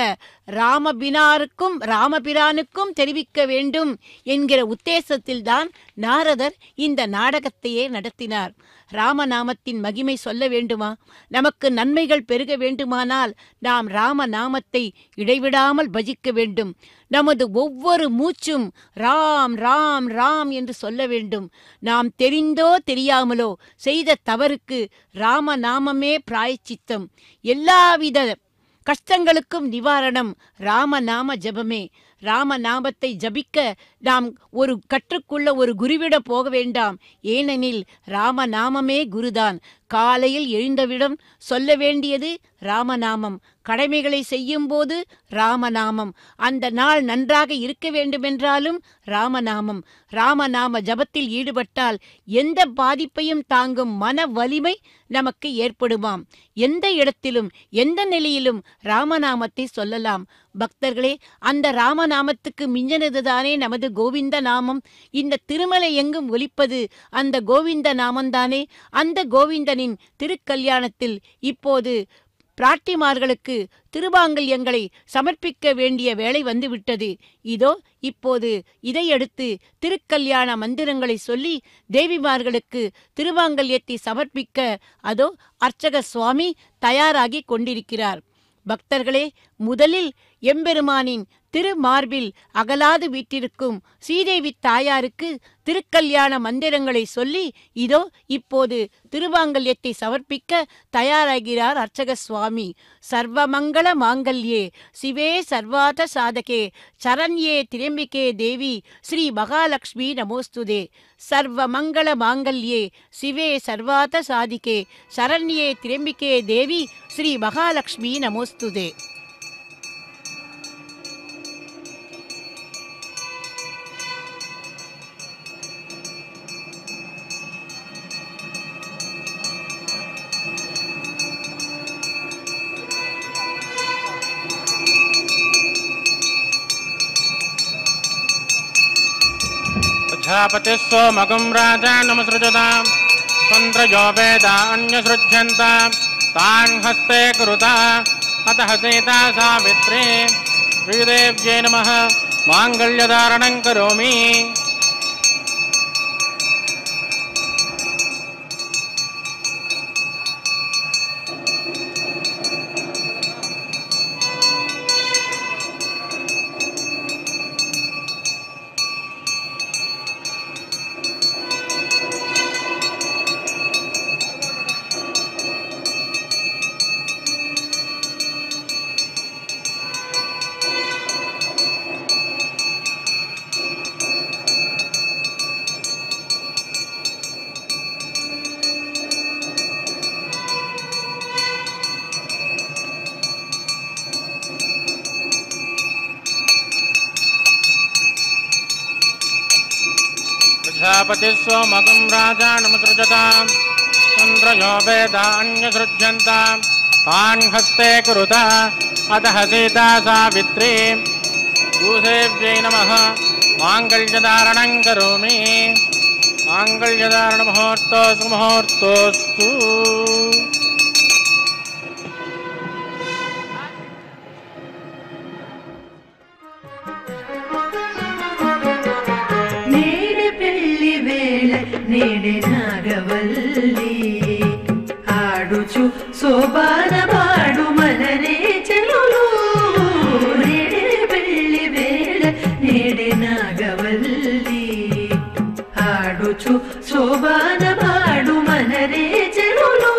ராமபிரானுக்கும் தெரிவிக்க வேண்டும் என்கிற உத்தேசத்தில்தான் நாரதர் இந்த நாடகத்தையே நடத்தினார். ராமநாமத்தின் மகிமை சொல்ல வேண்டுமா? நமக்கு நன்மைகள் பெருக வேண்டுமானால் நாம் ராமநாமத்தை இடைவிடாமல் பஜிக்க வேண்டும். நமது ஒவ்வொரு மூச்சும் ராம் ராம் ராம் என்று சொல்ல வேண்டும். நாம் தெரிந்தோ தெரியாமலோ செய்த தவறுக்கு ராமநாமமே பிராயச்சித்தம். எல்லாவித கஷ்டங்களுக்கும் நிவாரணம் ராமநாம ஜபமே. ராமநாமத்தை ஜபிக்க நாம் ஒரு கற்றுக்கொள்ள ஒரு குருவிட போக வேண்டாம். ஏனெனில் ராமநாமமே குருதான். காலையில் எழுந்தவிடம் சொல்ல வேண்டியது ராமநாமம். கடமைகளை செய்யும்போது ராமநாமம். அந்த நாள் நன்றாக இருக்க வேண்டுமென்றாலும் ராமநாமம். ராமநாம ஜபத்தில் ஈடுபட்டால் எந்த பாதிப்பையும் தாங்கும் மன வலிமை நமக்கு ஏற்படுமாம். எந்த இடத்திலும் எந்த நிலையிலும் ராமநாமத்தை சொல்லலாம். பக்தர்களே, அந்த ராமநாமத்துக்கு மிஞ்சினதுதானே நமது கோவிந்த நாமம். இந்த திருமலை எங்கும் ஒலிப்பது அந்த கோவிந்த நாமந்தானே. அந்த கோவிந்தனின் திருக்கல்யாணத்தில் இப்போது பிராட்டிமார்களுக்கு திருமாங்கல்யங்களை சமர்ப்பிக்க வேண்டிய வேளை வந்துவிட்டது. இதோ இப்போது இதையடுத்து திருக்கல்யாண மந்திரங்களை சொல்லி தேவிமார்களுக்கு திருமாங்கல்யத்தை சமர்ப்பிக்க அதோ அர்ச்சக சுவாமி தயாராகி கொண்டிருக்கிறார். பக்தர்களே, முதலில் எம்பெருமானின் திருமார்பில் அகலாது வீற்றிருக்கும் ஸ்ரீதேவி தாயாருக்கு திருக்கல்யாண மந்திரங்களை சொல்லி இதோ இப்போது திருமாங்கல்யத்தை சமர்ப்பிக்க தயாராகிறார் அர்ச்சக சுவாமி. சர்வமங்கள மாங்கல்யே சிவே சர்வாத சாதகே சரண்யே திரியம்பிகே தேவி ஸ்ரீ மகாலட்சுமி நமோஸ்துதே. சர்வமங்கள மாங்கல்யே சிவே சர்வாத சாதிகே சரண்யே திரியம்பிகே தேவி ஸ்ரீ மகாலட்சுமி நமோஸ்துதே. प्रजापतिः सोमगं राजानमसृजतां तन्त्रयो वेदान्यसृज्यन्तां तान् हस्ते कुरुता अतः सीता सावित्री श्रीदेव्यै नमः माङ्गल्यधारणं करोमि. प्रजापतिः सोमगं राजानमसृजतां तन्त्रयो वेदान्यसृज्यन्तां तान् हस्ते कुरुता अतः सीता सावित्री भूदेव्यै नमः माङ्गल्यधारणं करोमि. माङ्गल्यधारणमुहूर्तोऽस्तु मुहूर्तोऽस्तु. నేడే నాగవల్లి ఆడుచు శోభాన పాడు మనరే చెలులు. నేడే పెళ్లి వేళ నేడే నాగవల్లి ఆడుచు శోభాన పాడు మనరే చెలులు.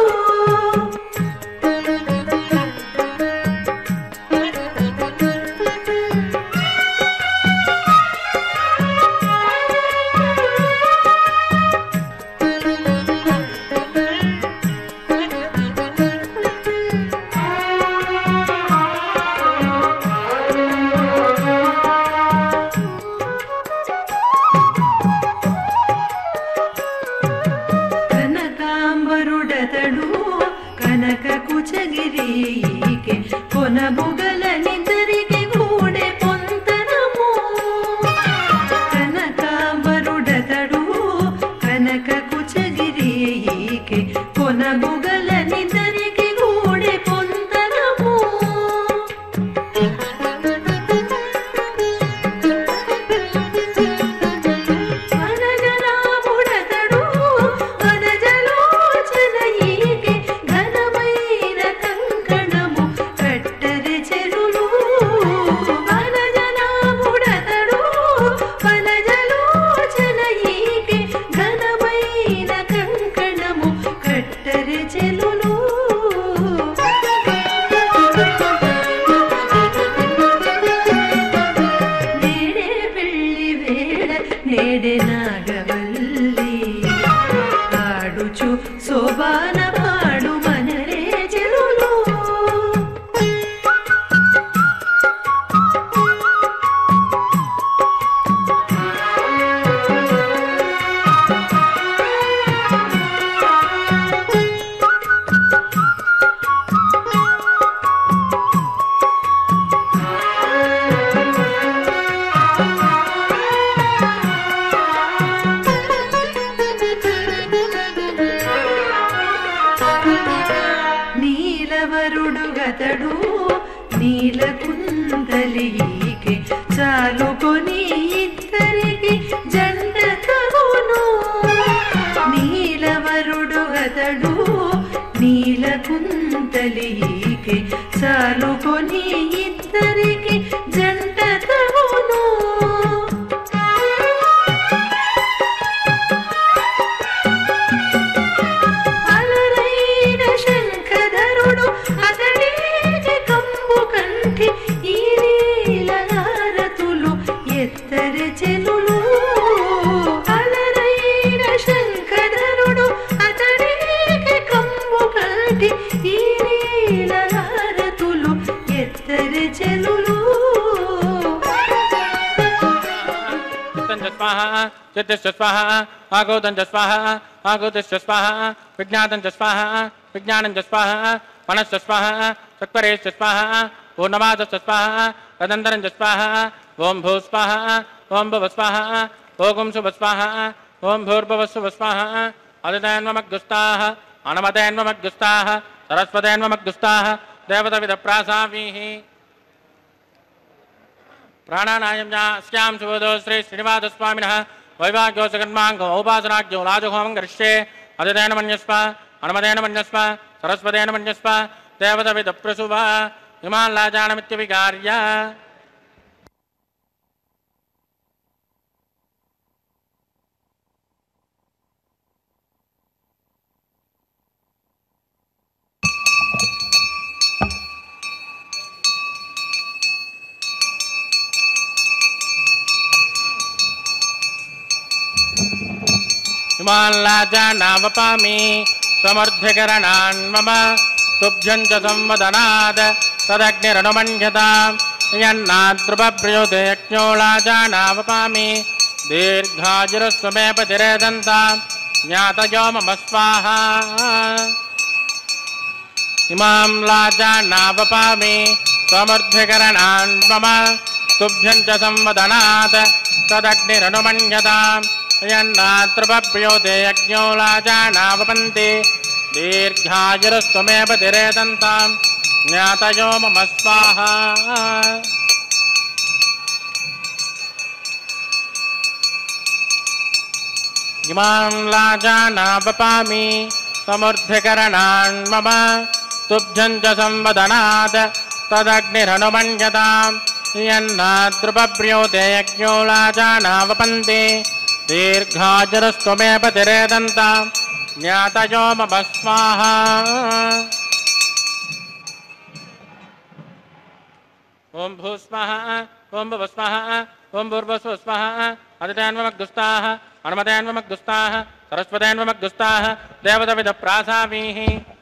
Tere ఆడుచు శోభాన పాడు మనరే చెలులు నీలవరుడుగతడు నీలకుందలికి చాలుకొని ఇద్దరికి జంట తగును నీలవరుడుగతడు నీలకుందలికి చాలుకొని ఇద్దరికి జంట తగును చెలులు అలరైన శంకరుడు అతడికి కంబు కట్టి ఈ నీలహారతులు ఎత్తరి చెలులు చిత్తశ్చ స్వాహ ఆగోదంచ స్వాహ ఆగోదశ్చ స్వాహ విజ్ఞాతంచ స్వాహ విజ్ఞానంచ స్వాహ మనశ్చ స్వాహ సత్వరేశ్చ స్వాహ పూర్ణమాదశ్చ స్వాహ తదంతరంచ స్వాహ ఓం భూ స్వాహ ఓం భువ స్వాహ ఓం శుభ స్వాహ ఓం భూర్భువస్సువ స్వాహ అదితేన్వమగ్గుస్తాః అనమతేన్వమగ్గుస్తాః సరస్వతేన్వమగ్గుస్తాః దేవతవిద ప్రాసావీః ప్రాణానాయం అస్యాం శుభోదో శ్రీ శ్రీనివాసస్వామినః వైవాగ్యోసకర్మాంగో ఔపాసనాగ్యో రాజహోమం కరిష్యే అదితేన మన్యస్వ అనమతేన మన్యస్వ సరస్వతేన మన్యస్వ దేవతవిద ప్రసువ ఇమాన్ లాజానమిత్యవికార్య ఇమాల్లాజానావపామి సమర్థకరణాన్ మమ తుభ్యం చ సంవదనాద్ తదగ్నిరనుమన్యతాం యన్నాద్రుపప్రయోతే యజ్ఞోళాజానావపామి దీర్ఘాయురస్వ మే పతిరేదంతాం జ్ఞాతయో మమ స్వాహా ఇమాం లాజానావపామి సమర్థకరణాన్ మమ తుభ్యం చ సంవదనాద్ తదగ్నిరనుమన్యతాం యన్నాద్రుపప్రయోతే యజ్ఞోళాజానావపంతి దీర్ఘాయురస్వ మే పతిరేదంతాం జ్ఞాతయో మమ స్వాహా ఇమాం లాజానావపామి సమర్థకరణాన్ మమ తుభ్యం చ సంవదనాద్ తదగ్నిరనుమన్యతాం యన్నాద్రుపప్రయోతే యజ్ఞోళాజానావపంతి దీర్ఘాయురస్వ మే పతిరేదంతాం జ్ఞాతయో మమ స్వాహా ఓం భూ స్వాహ ఓం భువ స్వాహ ఓం భూర్భువస్సువ స్వాహ అదితేన్వమగ్గుస్తాః అనుమతేన్వమగ్గుస్తాః సరస్వతేన్వమగ్గుస్తాః దేవతవిద ప్రాసావీః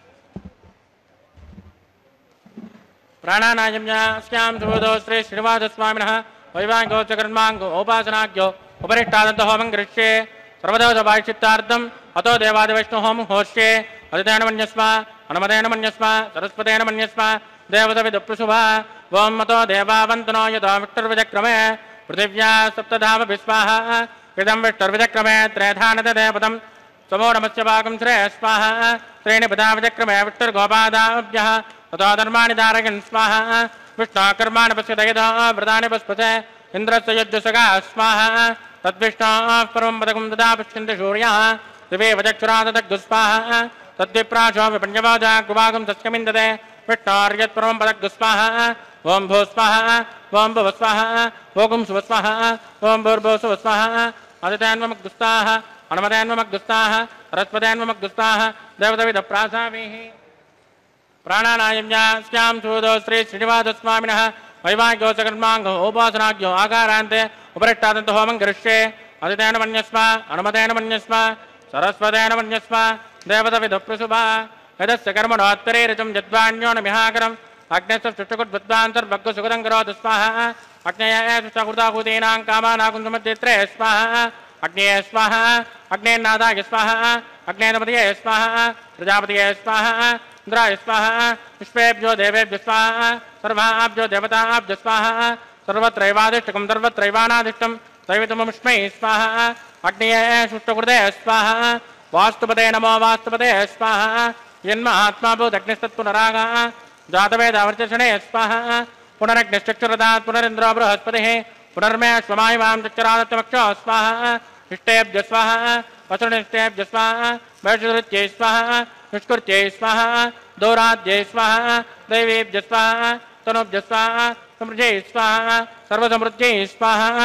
ప్రాణానాయం అస్యాం శుభోదో శ్రీ శ్రీనివాసస్వామినః వైవాంగోచకర్మాంగో ఔపాసనాగ్యో ఉపరిష్టాదంత హోమం కరిష్యే సర్వదోష వాయిచిత్తార్థం అతో దేవాదివైష్ణు హోమం హోష్యే అదితేన మన్యస్వ అనుమతేన మన్యస్వ సరస్వతేన మన్యస్వ దేవతవిద ప్రశుభ ఓం అతో దేవావంతనో యతో విష్ణుర్విచక్రమే పృథివ్యా సప్తధామ విస్వాహ ఇదం విష్ణుర్విచక్రమే త్రేధానత దేవతం సమో నమస్య భాగం శ్రేయ స్వాహ శ్రేణి పదా విచక్రమే విష్ణుర్గోపాదాభ్యః తతో ధర్మాణి ధారయన్ స్వాహ విష్ణుకర్మాణి పశ్యత యదా వ్రతాని పశ్యతే ఇంద్రస్య యజ్ఞసగా స్వాహ తద్విష్ణోః పరమం పదకం దదా పశ్యంతి సూర్యः దివే వచక్షురాదగ్గు స్వాహ తద్విప్రాశో విపణ్యవాజా గుభాగం తస్యమిందతే విష్ణోర్యత్ పరమం పదగ్గు స్వాహ ఓం భూ స్వాహ ఓం భువ స్వాహ ఓం శుభ స్వాహ ఓం భూర్భువస్సువ స్వాహ అదితేన్వమగ్గుస్తాః అనుమతేన్వమగ్గుస్తాః సరస్వతేన్వమగ్గుస్తాః దేవతవిద ప్రాసావీః ప్రాణానాయం స్యాం శూదో శ్రీ శ్రీనివాసస్వామినః వైవాగ్యోసకర్మాంగో ఔపాసనాగ్యో ఆకారాంతే ఉపరిష్టాదంత హోమం కరిష్యే అదితేన మన్యస్వ అనుమతేన మన్యస్వ సరస్వతేన మన్యస్వ देवतविदुप्रसुभा यदस्य कर्मणोत्तरे ऋचं यद्वान्यो न मिहाकरम् अग्नेश्च सुष्टुकुद्वद्वान्तर्भग्गो सुगतं करोतु स्वाहा अग्नेय सुष्टकृताहूतीनां कामानाकुञ्जमध्यत्रे स्वाहा अग्नेय स्वाहा अग्नेन्नादाय स्वाहा अग्नेनपतये स्वाहा प्रजापतये स्वाहा इंद्राय स्वाहा पुष्पेभ्यो देवेभ्यो स्वाहा सर्वाभ्यो देवताभ्यो स्वाहा सर्वत्रैवादिष्टकं सर्वत्रैवानादिष्टं दैवतमस्मै स्वाहा अग्नेय सुष्टकृते स्वाहा वास्तुपते नमो वास्तुपते स्वाहा यन्मात्मा भूदग्निस्तत्पुनरागः जातवेदावर्चषणे स्वाहा पुनरग्निश्चक्षुरदात् पुनरिन्द्रो बृहस्पतिः पुनर्मे स्वमायवां चक्षुरादत्तमक्षो स्वाहा इष्टेभ्य स्वाहा वसुनिष्टेभ्य स्वाहा वैष्णुत्यै स्वाहा निष्कृत्यै स्वाहा दौराद्यै स्वाहा दैवेभ्य स्वाहा तनुभ्य स्वाहा समृद्ध्यै स्वाहा सर्वसमृद्ध्यै स्वाहा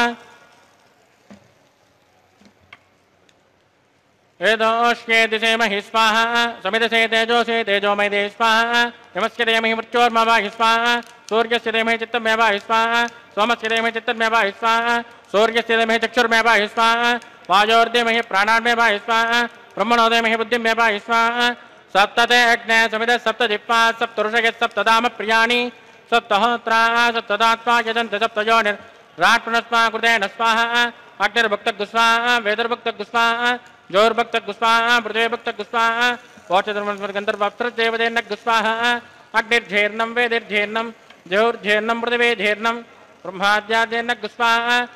वेदोष्ये दिशे महि स्वाहा समिदसे तेजोसे तेजोमयदे स्वाहा यमस्य देमहि मृत्योर्मवाहि स्वाहा सूर्यस्य देमहि चित्तमेवाहि स्वाहा सोमस्य देमहि चित्तमेवाहि स्वाहा सूर्यस्य देमहि चक्षुर्मेवाहि स्वाहा वायोर्देमहि प्राणान्मेवाहि स्वाहा ब्रह्मणो देमहि बुद्धिमेवाहि स्वाहा सप्तते अग्ने समिद सप्तदिक्पा सप्तऋषये सप्तधाम प्रियाणि सप्तहोत्रा सप्तदात्मा यजन्त सप्तयोनिर्राट्पुनस्वा कृतेन स्वाहा अग्निर्भक्तगुस्वाहा वेदर्भक्तगुस्वाहा जोर्भक्तगुस्वाहा पृथ्वीभक्तगुस्वाहा वोचतुर्मन्वर्गन्धर्वप्तृदेवदेन्नगुस्वाहा अग्निर्झेर्नं वेदिर्झेर्नं जोर्झेर्नं पृथिवीझेर्नं ब्रह्माद्यादेन्नगुस्वाहा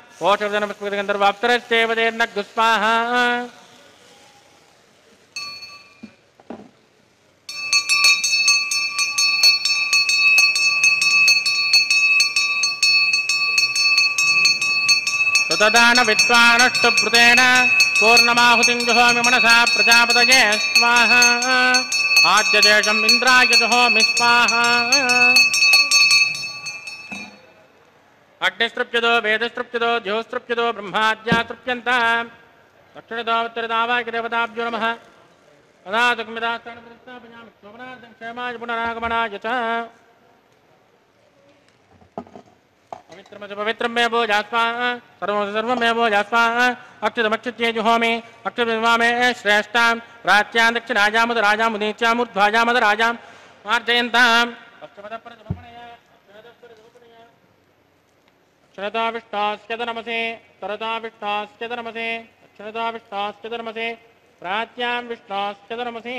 वोचतुर्मन्वर्गन्धर्वप्तृदेवदेन्नगुस्वाहा तदान विद्वानष्टभृतेन पूर्णमाहुतिं जुहोमि मनसा प्रजापतये स्वाहा आद्यदेशम् इन्द्राय जुहोमि स्वाहा अग्निस्तृप्यतो वेदस्तृप्यतो ज्योस्तृप्यतो ब्रह्माद्या तृप्यन्ताम् दक्षिणतो उत्तरदावाय देवताभ्यो नमः अदातुकमिदास्तानप्रतिष्ठापयामि शोभनार्थं क्षेमाय पुनरागमनाय च पवित्रमेव भोजा स्वाहा सर्वमेव भोजा स्वाहा अक्षतमक्षत्ये जुहोमि अक्षतमे श्रेष्ठां प्राच्यां दक्षिणायामुदराजामुदीच्यामुर्ध्वाजामदराजां मार्जयन्तां अक्षरताविष्टास्यत नमसे तरताविष्टास्यत नमसे अक्षरताविष्टास्यत नमसे प्राच्यां विष्टास्यत नमसे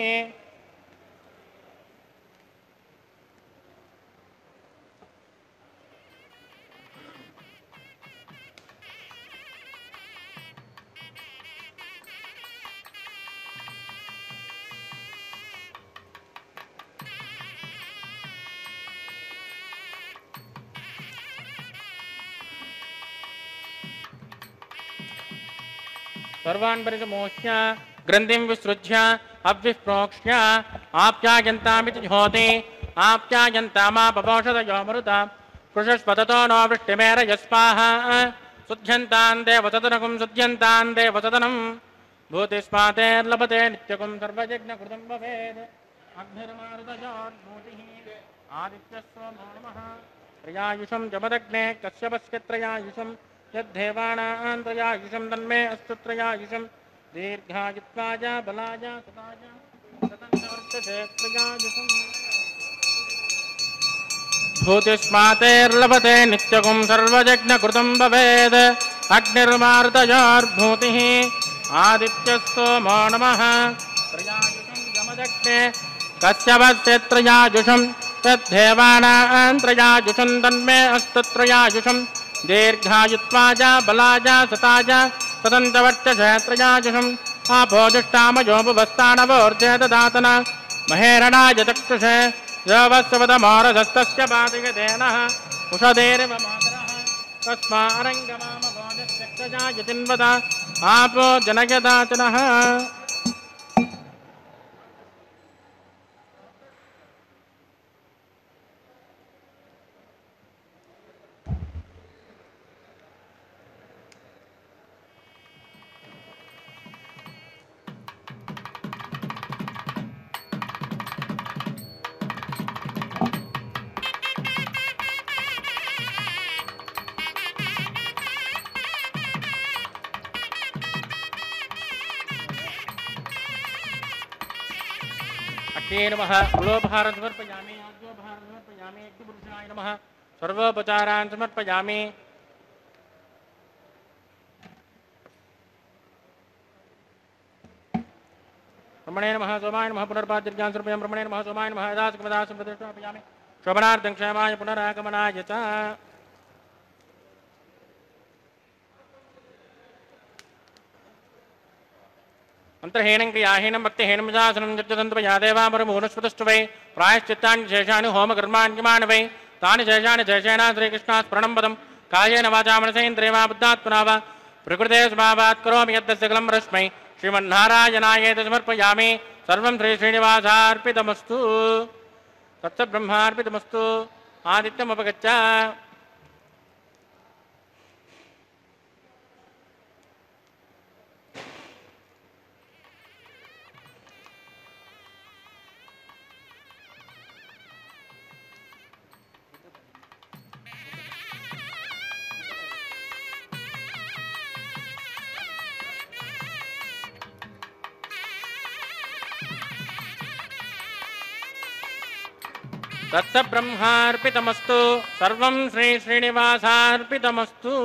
सर्वान् परिसमोह्य ग्रन्थिं विसृज्य अव्विप्रोक्ष्य आप्यायन्तामिति ज्योति आप्यायन्तामापपोषदयोमरुता कृशस्पततो नो वृष्टिमेरयस्वाहा शुध्यन्तान् देवसदनकुं शुध्यन्तान् देवसदनं भूतिस्मातेर्लभते नित्यकुं सर्वयज्ञकृतं भवेत् अग्निर्मारुतयोर्भूतिः आदित्यस्वमो नमः त्रयायुषं जमदग्ने कश्यपस्य त्रयायुषं यद्धेवानां त्रयायुषं तन्मे अस्तु त्रयायुषं दीर्घायुत्वाय बलाय सदाय सतन्तवर्तते त्रयायुषम् भूतिस्मातेर्लभते नित्यकुं सर्वयज्ञकृतं भवेत् अग्निर्मारुतयोर्भूतिः आदित्यस्तोमो नमः त्रयायुषं यमदग्ने कश्यपस्य त्रयायुषं यद्धेवानां त्रयायुषं तन्मे अस्तु त्रयायुषं दीर्घायुत्वाय बलाय सताय सतन्तवर्तते त्रयायुषम् आपोजुष्टामयो बुभस्तानवोर्जेददातन महेरणाय चक्षुषे योवस्वदमोरधस्तस्य पातिगतेनः उषधेरिव मातरः तस्मारङ्गमामभोजत्यक्तजाय चिन्वद आपो जनयदाचनः अग्ने नमः कुलोपहारं समर्पयामि आद्योपहारं समर्पयामि अग्निपुरुषाय नमः सर्वोपचारान् समर्पयामि ब्रह्मणे नमः सोमाय नमः पुनर्पाद्यज्ञान समर्पयामि ब्रह्मणे नमः सोमाय नमः दासकमदासं प्रतिष्ठापयामि शोभनार्थं क्षेमाय पुनरागमनाय च मंत्रहीनं क्रियाहीनं भक्तिहीनं जासनं जप्तदन्तपया देवामरमूनस्पतस्तु वै प्रायश्चित्तानि शेषाणि होमकर्माण्यमानि वै तानि शेषाणि शेषेण श्रीकृष्णास्मरणं पदं कायेन वाचा मनसेन्द्रियेण वा बुद्धात्मना वा प्रकृते स्वभावात् करोमि यद् सकलं परस्मै श्रीमन्नारायणायेति समर्पयामि सर्वं श्रीश्रीनिवासार्पितमस्तु तत्सब्रह्मार्पितमस्तु आदित्यमुपगच्छ தத்சப்ரஹ்மார்ப்பிதமஸ்து சர்வம் ஸ்ரீ ஸ்ரீனிவாசார்ப்பிதமஸ்து.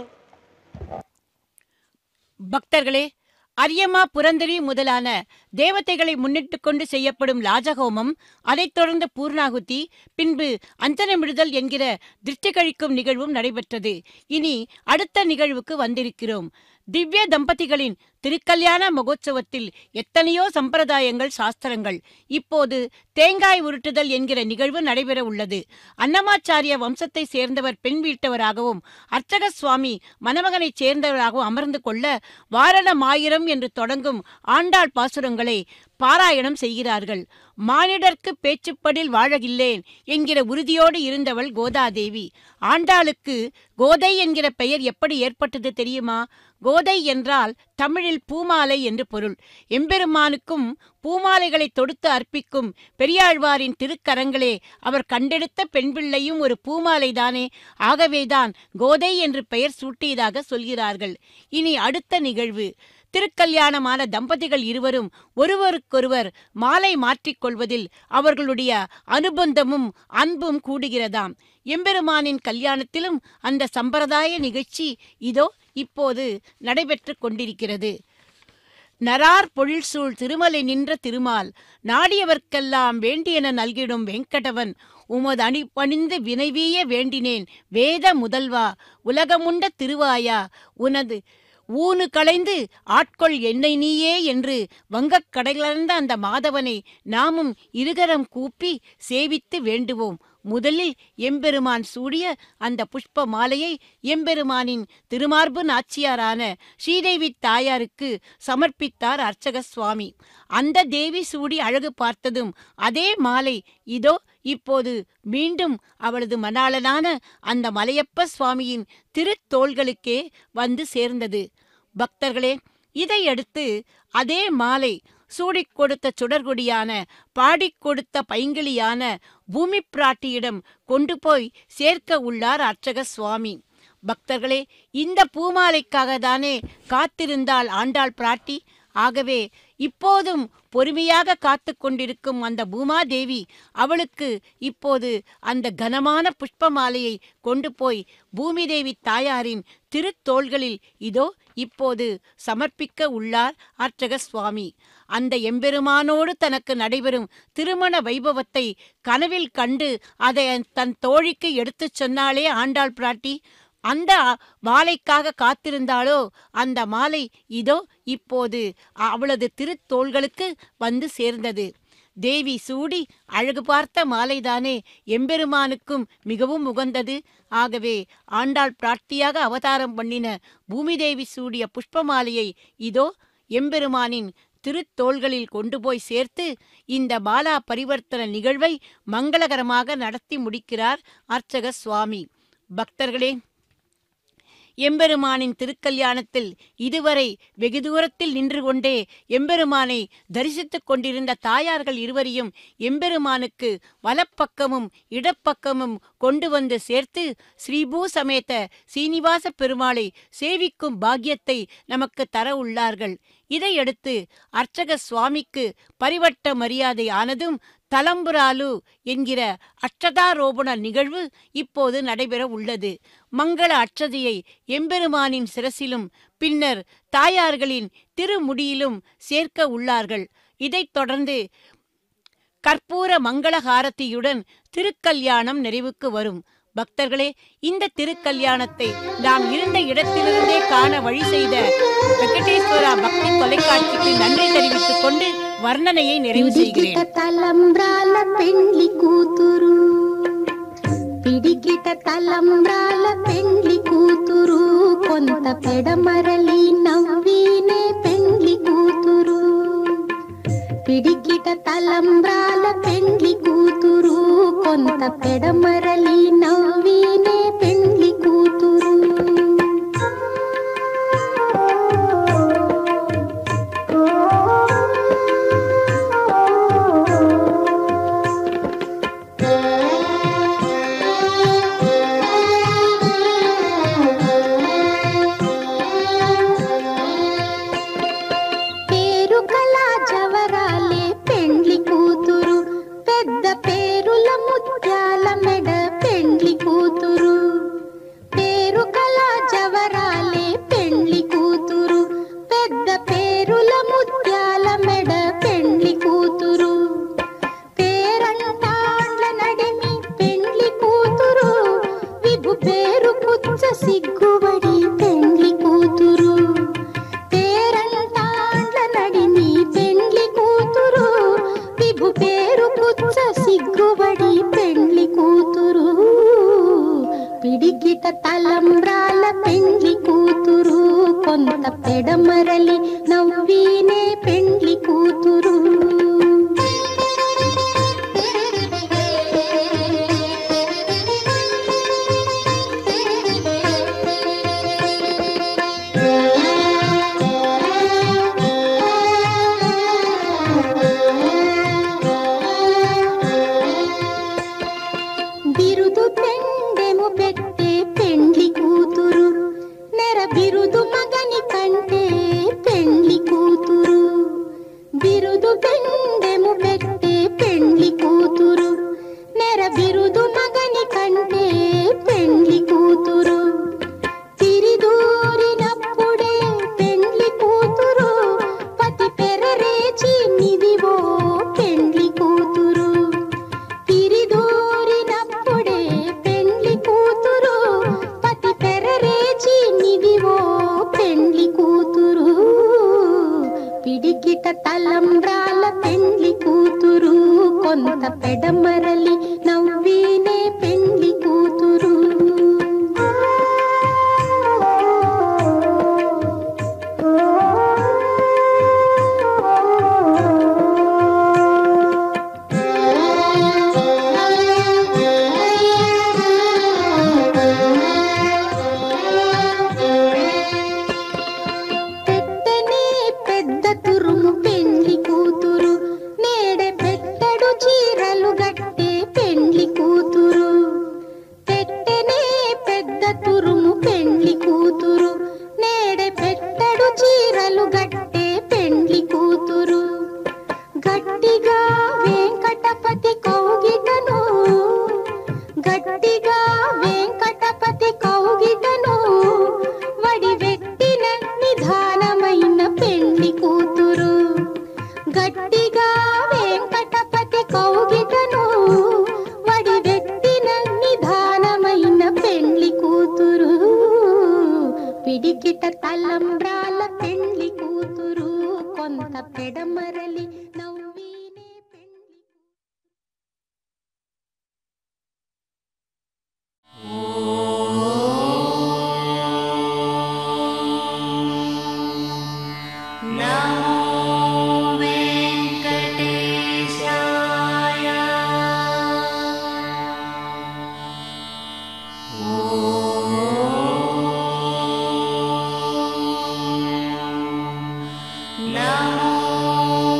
பக்தர்களே, அரியமா புரந்தரி முதலான தேவதைகளை முன்னிட்டு கொண்டு செய்யப்படும் லாஜஹோமம், அதைத் தொடர்ந்து பூர்ணாகுதி, பின்பு அஞ்சனமிடுதல் என்கிற திருஷ்டி கழிக்கும் நிகழ்வும் நடைபெற்றது. இனி அடுத்த நிகழ்வுக்கு வந்திருக்கிறோம். திவ்ய தம்பதிகளின் திருக்கல்யாண மகோத்சவத்தில் எத்தனையோ சம்பிரதாயங்கள், சாஸ்திரங்கள். இப்போது தேங்காய் உருட்டுதல் என்கிற நிகழ்வு நடைபெற உள்ளது. அன்னமாச்சாரிய வம்சத்தை சேர்ந்தவர் பெண் வீட்டவராகவும் அர்ச்சக சுவாமி மணமகனைச் சேர்ந்தவராகவும் அமர்ந்து கொள்ள வாரணமாயிரம் என்று தொடங்கும் ஆண்டாள் பாசுரங்களை பாராயணம் செய்கிறார்கள். மானிடர்க்கு பேச்சுப்படில் வாழகில்லேன் என்கிற உறுதியோடு இருந்தவள் கோதாதேவி. ஆண்டாளுக்கு கோதை என்கிற பெயர் எப்படி ஏற்பட்டது தெரியுமா? கோதை என்றால் தமிழில் பூமாலை என்று பொருள். எம்பெருமானுக்கும் பூமாலைகளை தொடுத்து அர்ப்பிக்கும் பெரியாழ்வாரின் திருக்கரங்களே அவர் கண்டெடுத்த பெண் பிள்ளையும் ஒரு பூமாலைதானே. ஆகவேதான் கோதை என்று பெயர் சூட்டியதாக சொல்கிறார்கள். இனி அடுத்த நிகழ்வு. திருக்கல்யாணமான தம்பதிகள் இருவரும் ஒருவருக்கொருவர் மாலை மாற்றிக்கொள்வதில் அவர்களுடைய அனுபந்தமும் அன்பும் கூடுகிறதாம். எம்பெருமானின் கல்யாணத்திலும் அந்த சம்பிரதாய நிகழ்ச்சி இதோ இப்போது நடைபெற்று கொண்டிருக்கிறது. நரார் பொழில் சூழ் திருமலை நின்ற திருமால், நாடியவர்க்கெல்லாம் வேண்டியன நல்கிடும் வெங்கடவன், உமது அணிபணிந்து வினைவீய வேண்டினேன் வேத முதல்வா, உலகமுண்ட திருவாயா, உனது ஊனு களைந்து ஆட்கொள் என்னை நீயே என்று வங்கக் கடலர்ந்த அந்த மாதவனை நாமும் இருகரம் கூப்பி சேவித்து வேண்டுவோம். முதலில் எம்பெருமான் சூடிய அந்த புஷ்ப மாலையை எம்பெருமானின் திருமார்பு நாச்சியாரான ஸ்ரீதேவி தாயாருக்கு சமர்ப்பித்தார் அர்ச்சக சுவாமி. அந்த தேவி சூடி அழகு பார்த்ததும் அதே மாலை இதோ இப்போது மீண்டும் அவளது மணாளனான அந்த மலையப்ப சுவாமியின் திருத்தோள்களுக்கே வந்து சேர்ந்தது. பக்தர்களே, இதையடுத்து அதே மாலை சூடிக் கொடுத்த சுடர்கொடியான, பாடிக் கொடுத்த பைங்கிளியான பூமி பிராட்டியிடம் கொண்டு போய் சேர்க்க உள்ளார் அர்ச்சக சுவாமி. பக்தர்களே, இந்த பூமாலைக்காக தானே காத்திருந்தாள் ஆண்டாள் பிராட்டி. ஆகவே இப்போதும் பொறுமையாக காத்து கொண்டிருக்கும் அந்த பூமாதேவி அவளுக்கு இப்போது அந்த கனமான புஷ்பமாலையை கொண்டு போய் பூமிதேவி தாயாரின் திருத்தோள்களில் இதோ இப்போது சமர்ப்பிக்க உள்ளார் அர்ச்சக சுவாமி. அந்த எம்பெருமானோடு தனக்கு நடைபெறும் திருமண வைபவத்தை கனவில் கண்டு அதை தன் தோழிக்கு எடுத்துச் சொன்னாளே ஆண்டாள் பிராட்டி. அந்த மாலைக்காக காத்திருந்தாளோ அந்த மாலை இதோ இப்போது அவளது திருத்தோள்களுக்கு வந்து சேர்ந்தது. தேவி சூடி அழகு பார்த்த மாலைதானே எம்பெருமானுக்கும் மிகவும் உகந்தது. ஆகவே ஆண்டாள் பிராட்டியாக அவதாரம் பண்ணின பூமிதேவி சூடிய புஷ்பமாலையை இதோ எம்பெருமானின் திருத்தோள்களில் கொண்டு போய் சேர்த்து இந்த பாலா பரிவர்த்தன நிகழ்வை மங்களகரமாக நடத்தி முடிக்கிறார் அர்ச்சக சுவாமி. பக்தர்களே, எம்பெருமானின் திருக்கல்யாணத்தில் இதுவரை வெகு தூரத்தில் நின்று கொண்டே எம்பெருமானை தரிசித்துக் கொண்டிருந்த தாயார்கள் இருவரையும் எம்பெருமானுக்கு வலப்பக்கமும் இடப்பக்கமும் கொண்டு வந்து சேர்த்து ஸ்ரீபூ சமேத சீனிவாச பெருமாளை சேவிக்கும் பாக்கியத்தை நமக்கு தர உள்ளார்கள். இதையடுத்து அர்ச்சக சுவாமிக்கு பரிவட்ட மரியாதை ஆனதும் தலம்புராலு என்கிற அட்சதாரோபண நிகழ்வு இப்போது நடைபெற உள்ளது. மங்கள அட்சதையை எம்பெருமானின் சிரசிலும் பின்னர் தாயார்களின் திருமுடியிலும் சேர்க்க உள்ளார்கள். இதைத் தொடர்ந்து கற்பூர மங்களஹாரதியுடன் திருக்கல்யாணம் நிறைவுக்கு வரும். பக்தர்களே, இந்த திருக்கல்யாணத்தை நாம் இருந்த இடத்திலிருந்தே காண வழி செய்த வெங்கடேஸ்வரா பக்தி தொலைக்காட்சிக்கு நன்றி தெரிவித்துக் கொண்டு వర్ణనயை நிறைவு செய்கிறேன். తలంబ్రాల పెండ్లి కూతురు, పిడికిట తలంబ్రాల పెండ్లి కూతురు, కొంత పెడమరలి నవ్వినే పెండ్లి కూతురు. పిడికిట తలంబ్రాల పెండ్లి కూతురు, కొంత పెడమరలి నవ్వినే పెండ్లి కూతురు. పిడికిట తలంబ్రాల పెండ్లి కూతురు, కొంత పెడమరలి నవ్వినే పెండ్లి కూతురు. బిరుదు పెండెము పెట్టే పెండ్లి కూతురు, నెర బిరుదు మగని కంటే పెండ్లి కూతురు. బిరుదు పెండెము పెట్టే పెండ్లి కూతురు, నెర బిరుదు మగని కంటే పెండ్లి కూతురు. తిరిదూరినప్పుడే పెండ్లి కూతురు, పతి పెరరేచి నిదివో పెండ్లి కూతురు. తిరిదూరినప్పుడే పెండ్లి కూతురు, పతి పెరరేచి నిదివో పెండ్లి కూతురు. పిడికిట తలంబ్రాల పెండ్లి కూతురు, కొంత పెడమరలి నవ్వినే పెండ్లి కూతురు. పెట్టనే పెద్ద తురుము పెండ్లి కూతురు, నేడే పెట్టడు చీరలు గట్టే పెండ్లి కూతురు. పెట్టనే పెద్ద తురుము పెండ్లి కూతురు, నేడే పెట్టడు చీరలు గట్టే పెండ్లి కూతురు. గట్టిగా వెంకటపతి కౌగిటను, గట్టిగా వెంకటపతి కౌగిటను, వడి వెట్టిన నిధానమైన పెండ్లి కూతురు. గట్టిగా వెంకటపతి కౌగిటను, వడి వెట్టిన నిధానమైన పెండ్లి కూతురు. పిడికిట తలంబ్రాల పెండ్లి కూతురు, కొంత పెడమరలి నవ్వినే పెండ్లి. నమో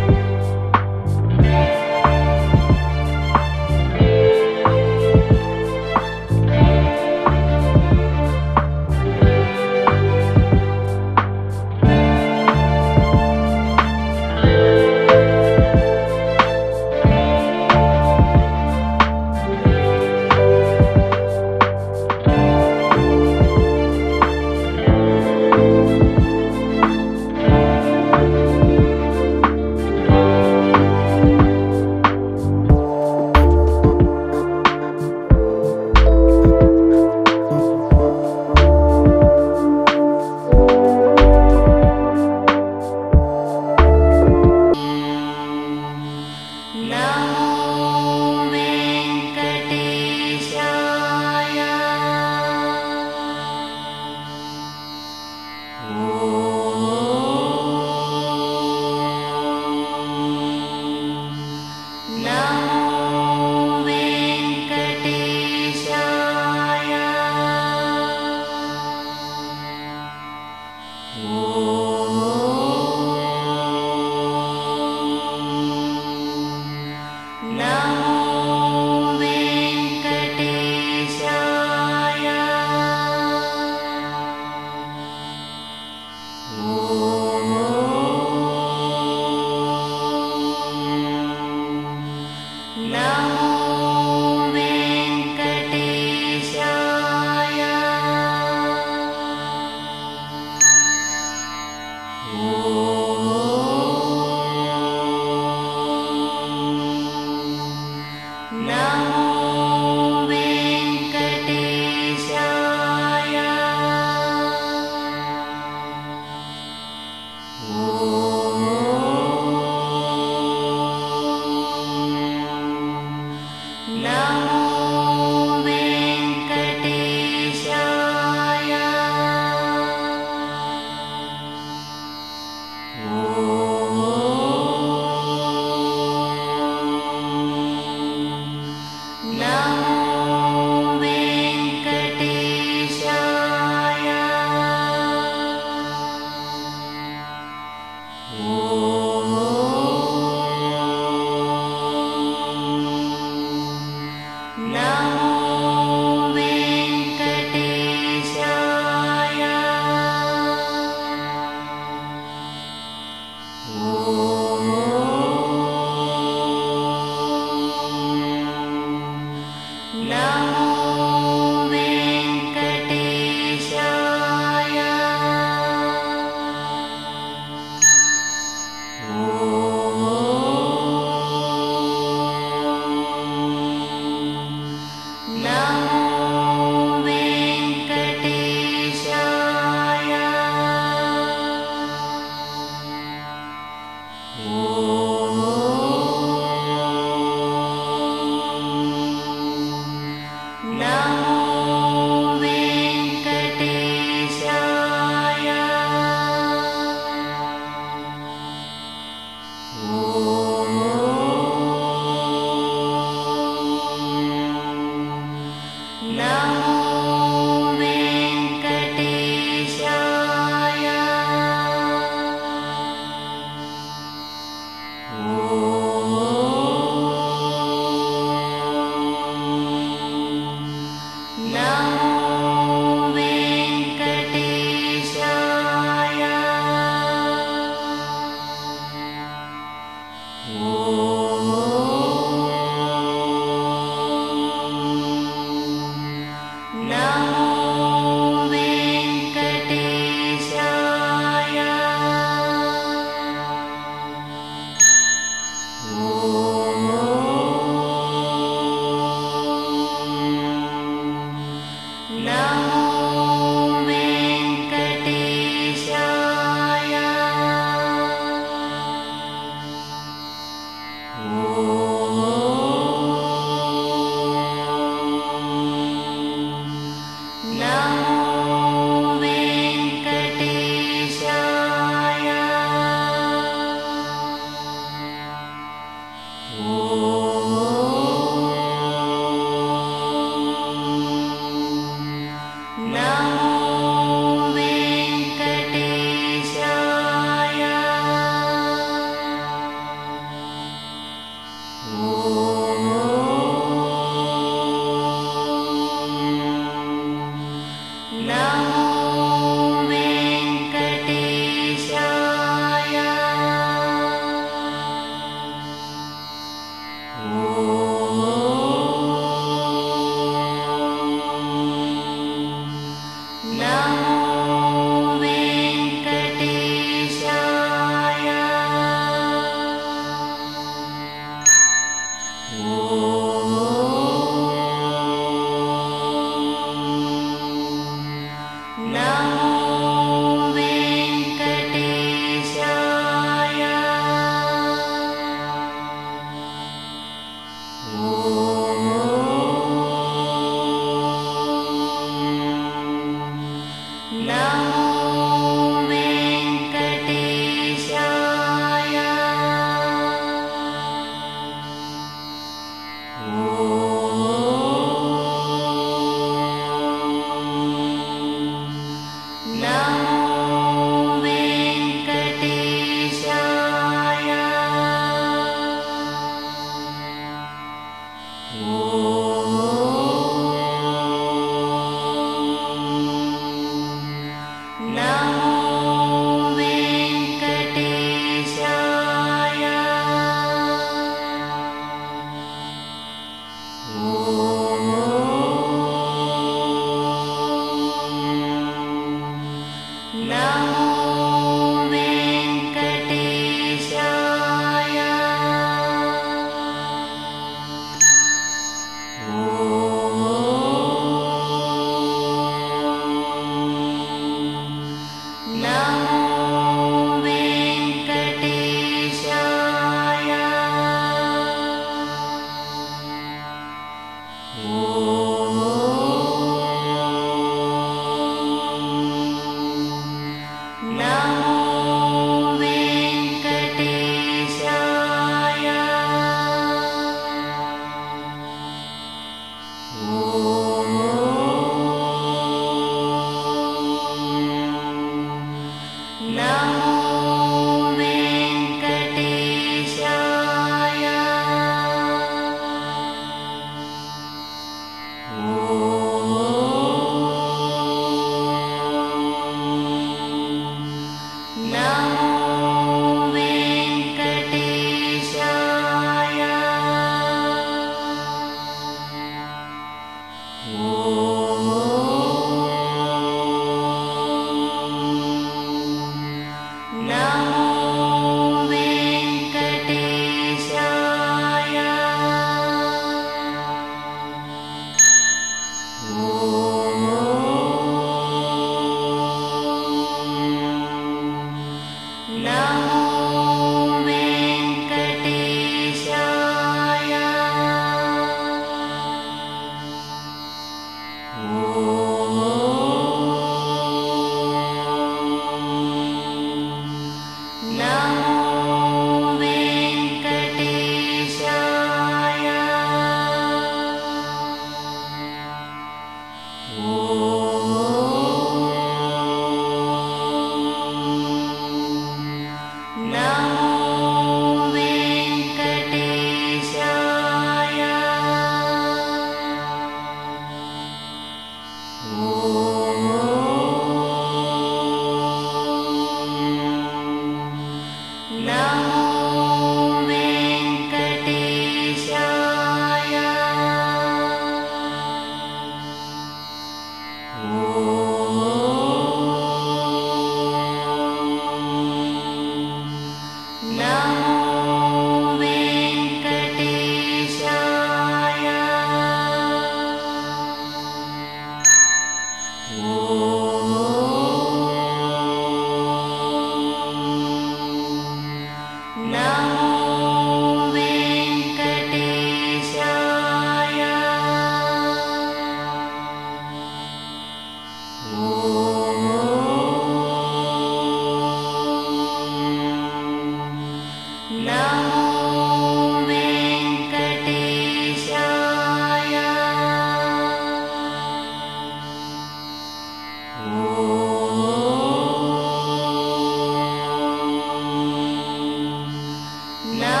No.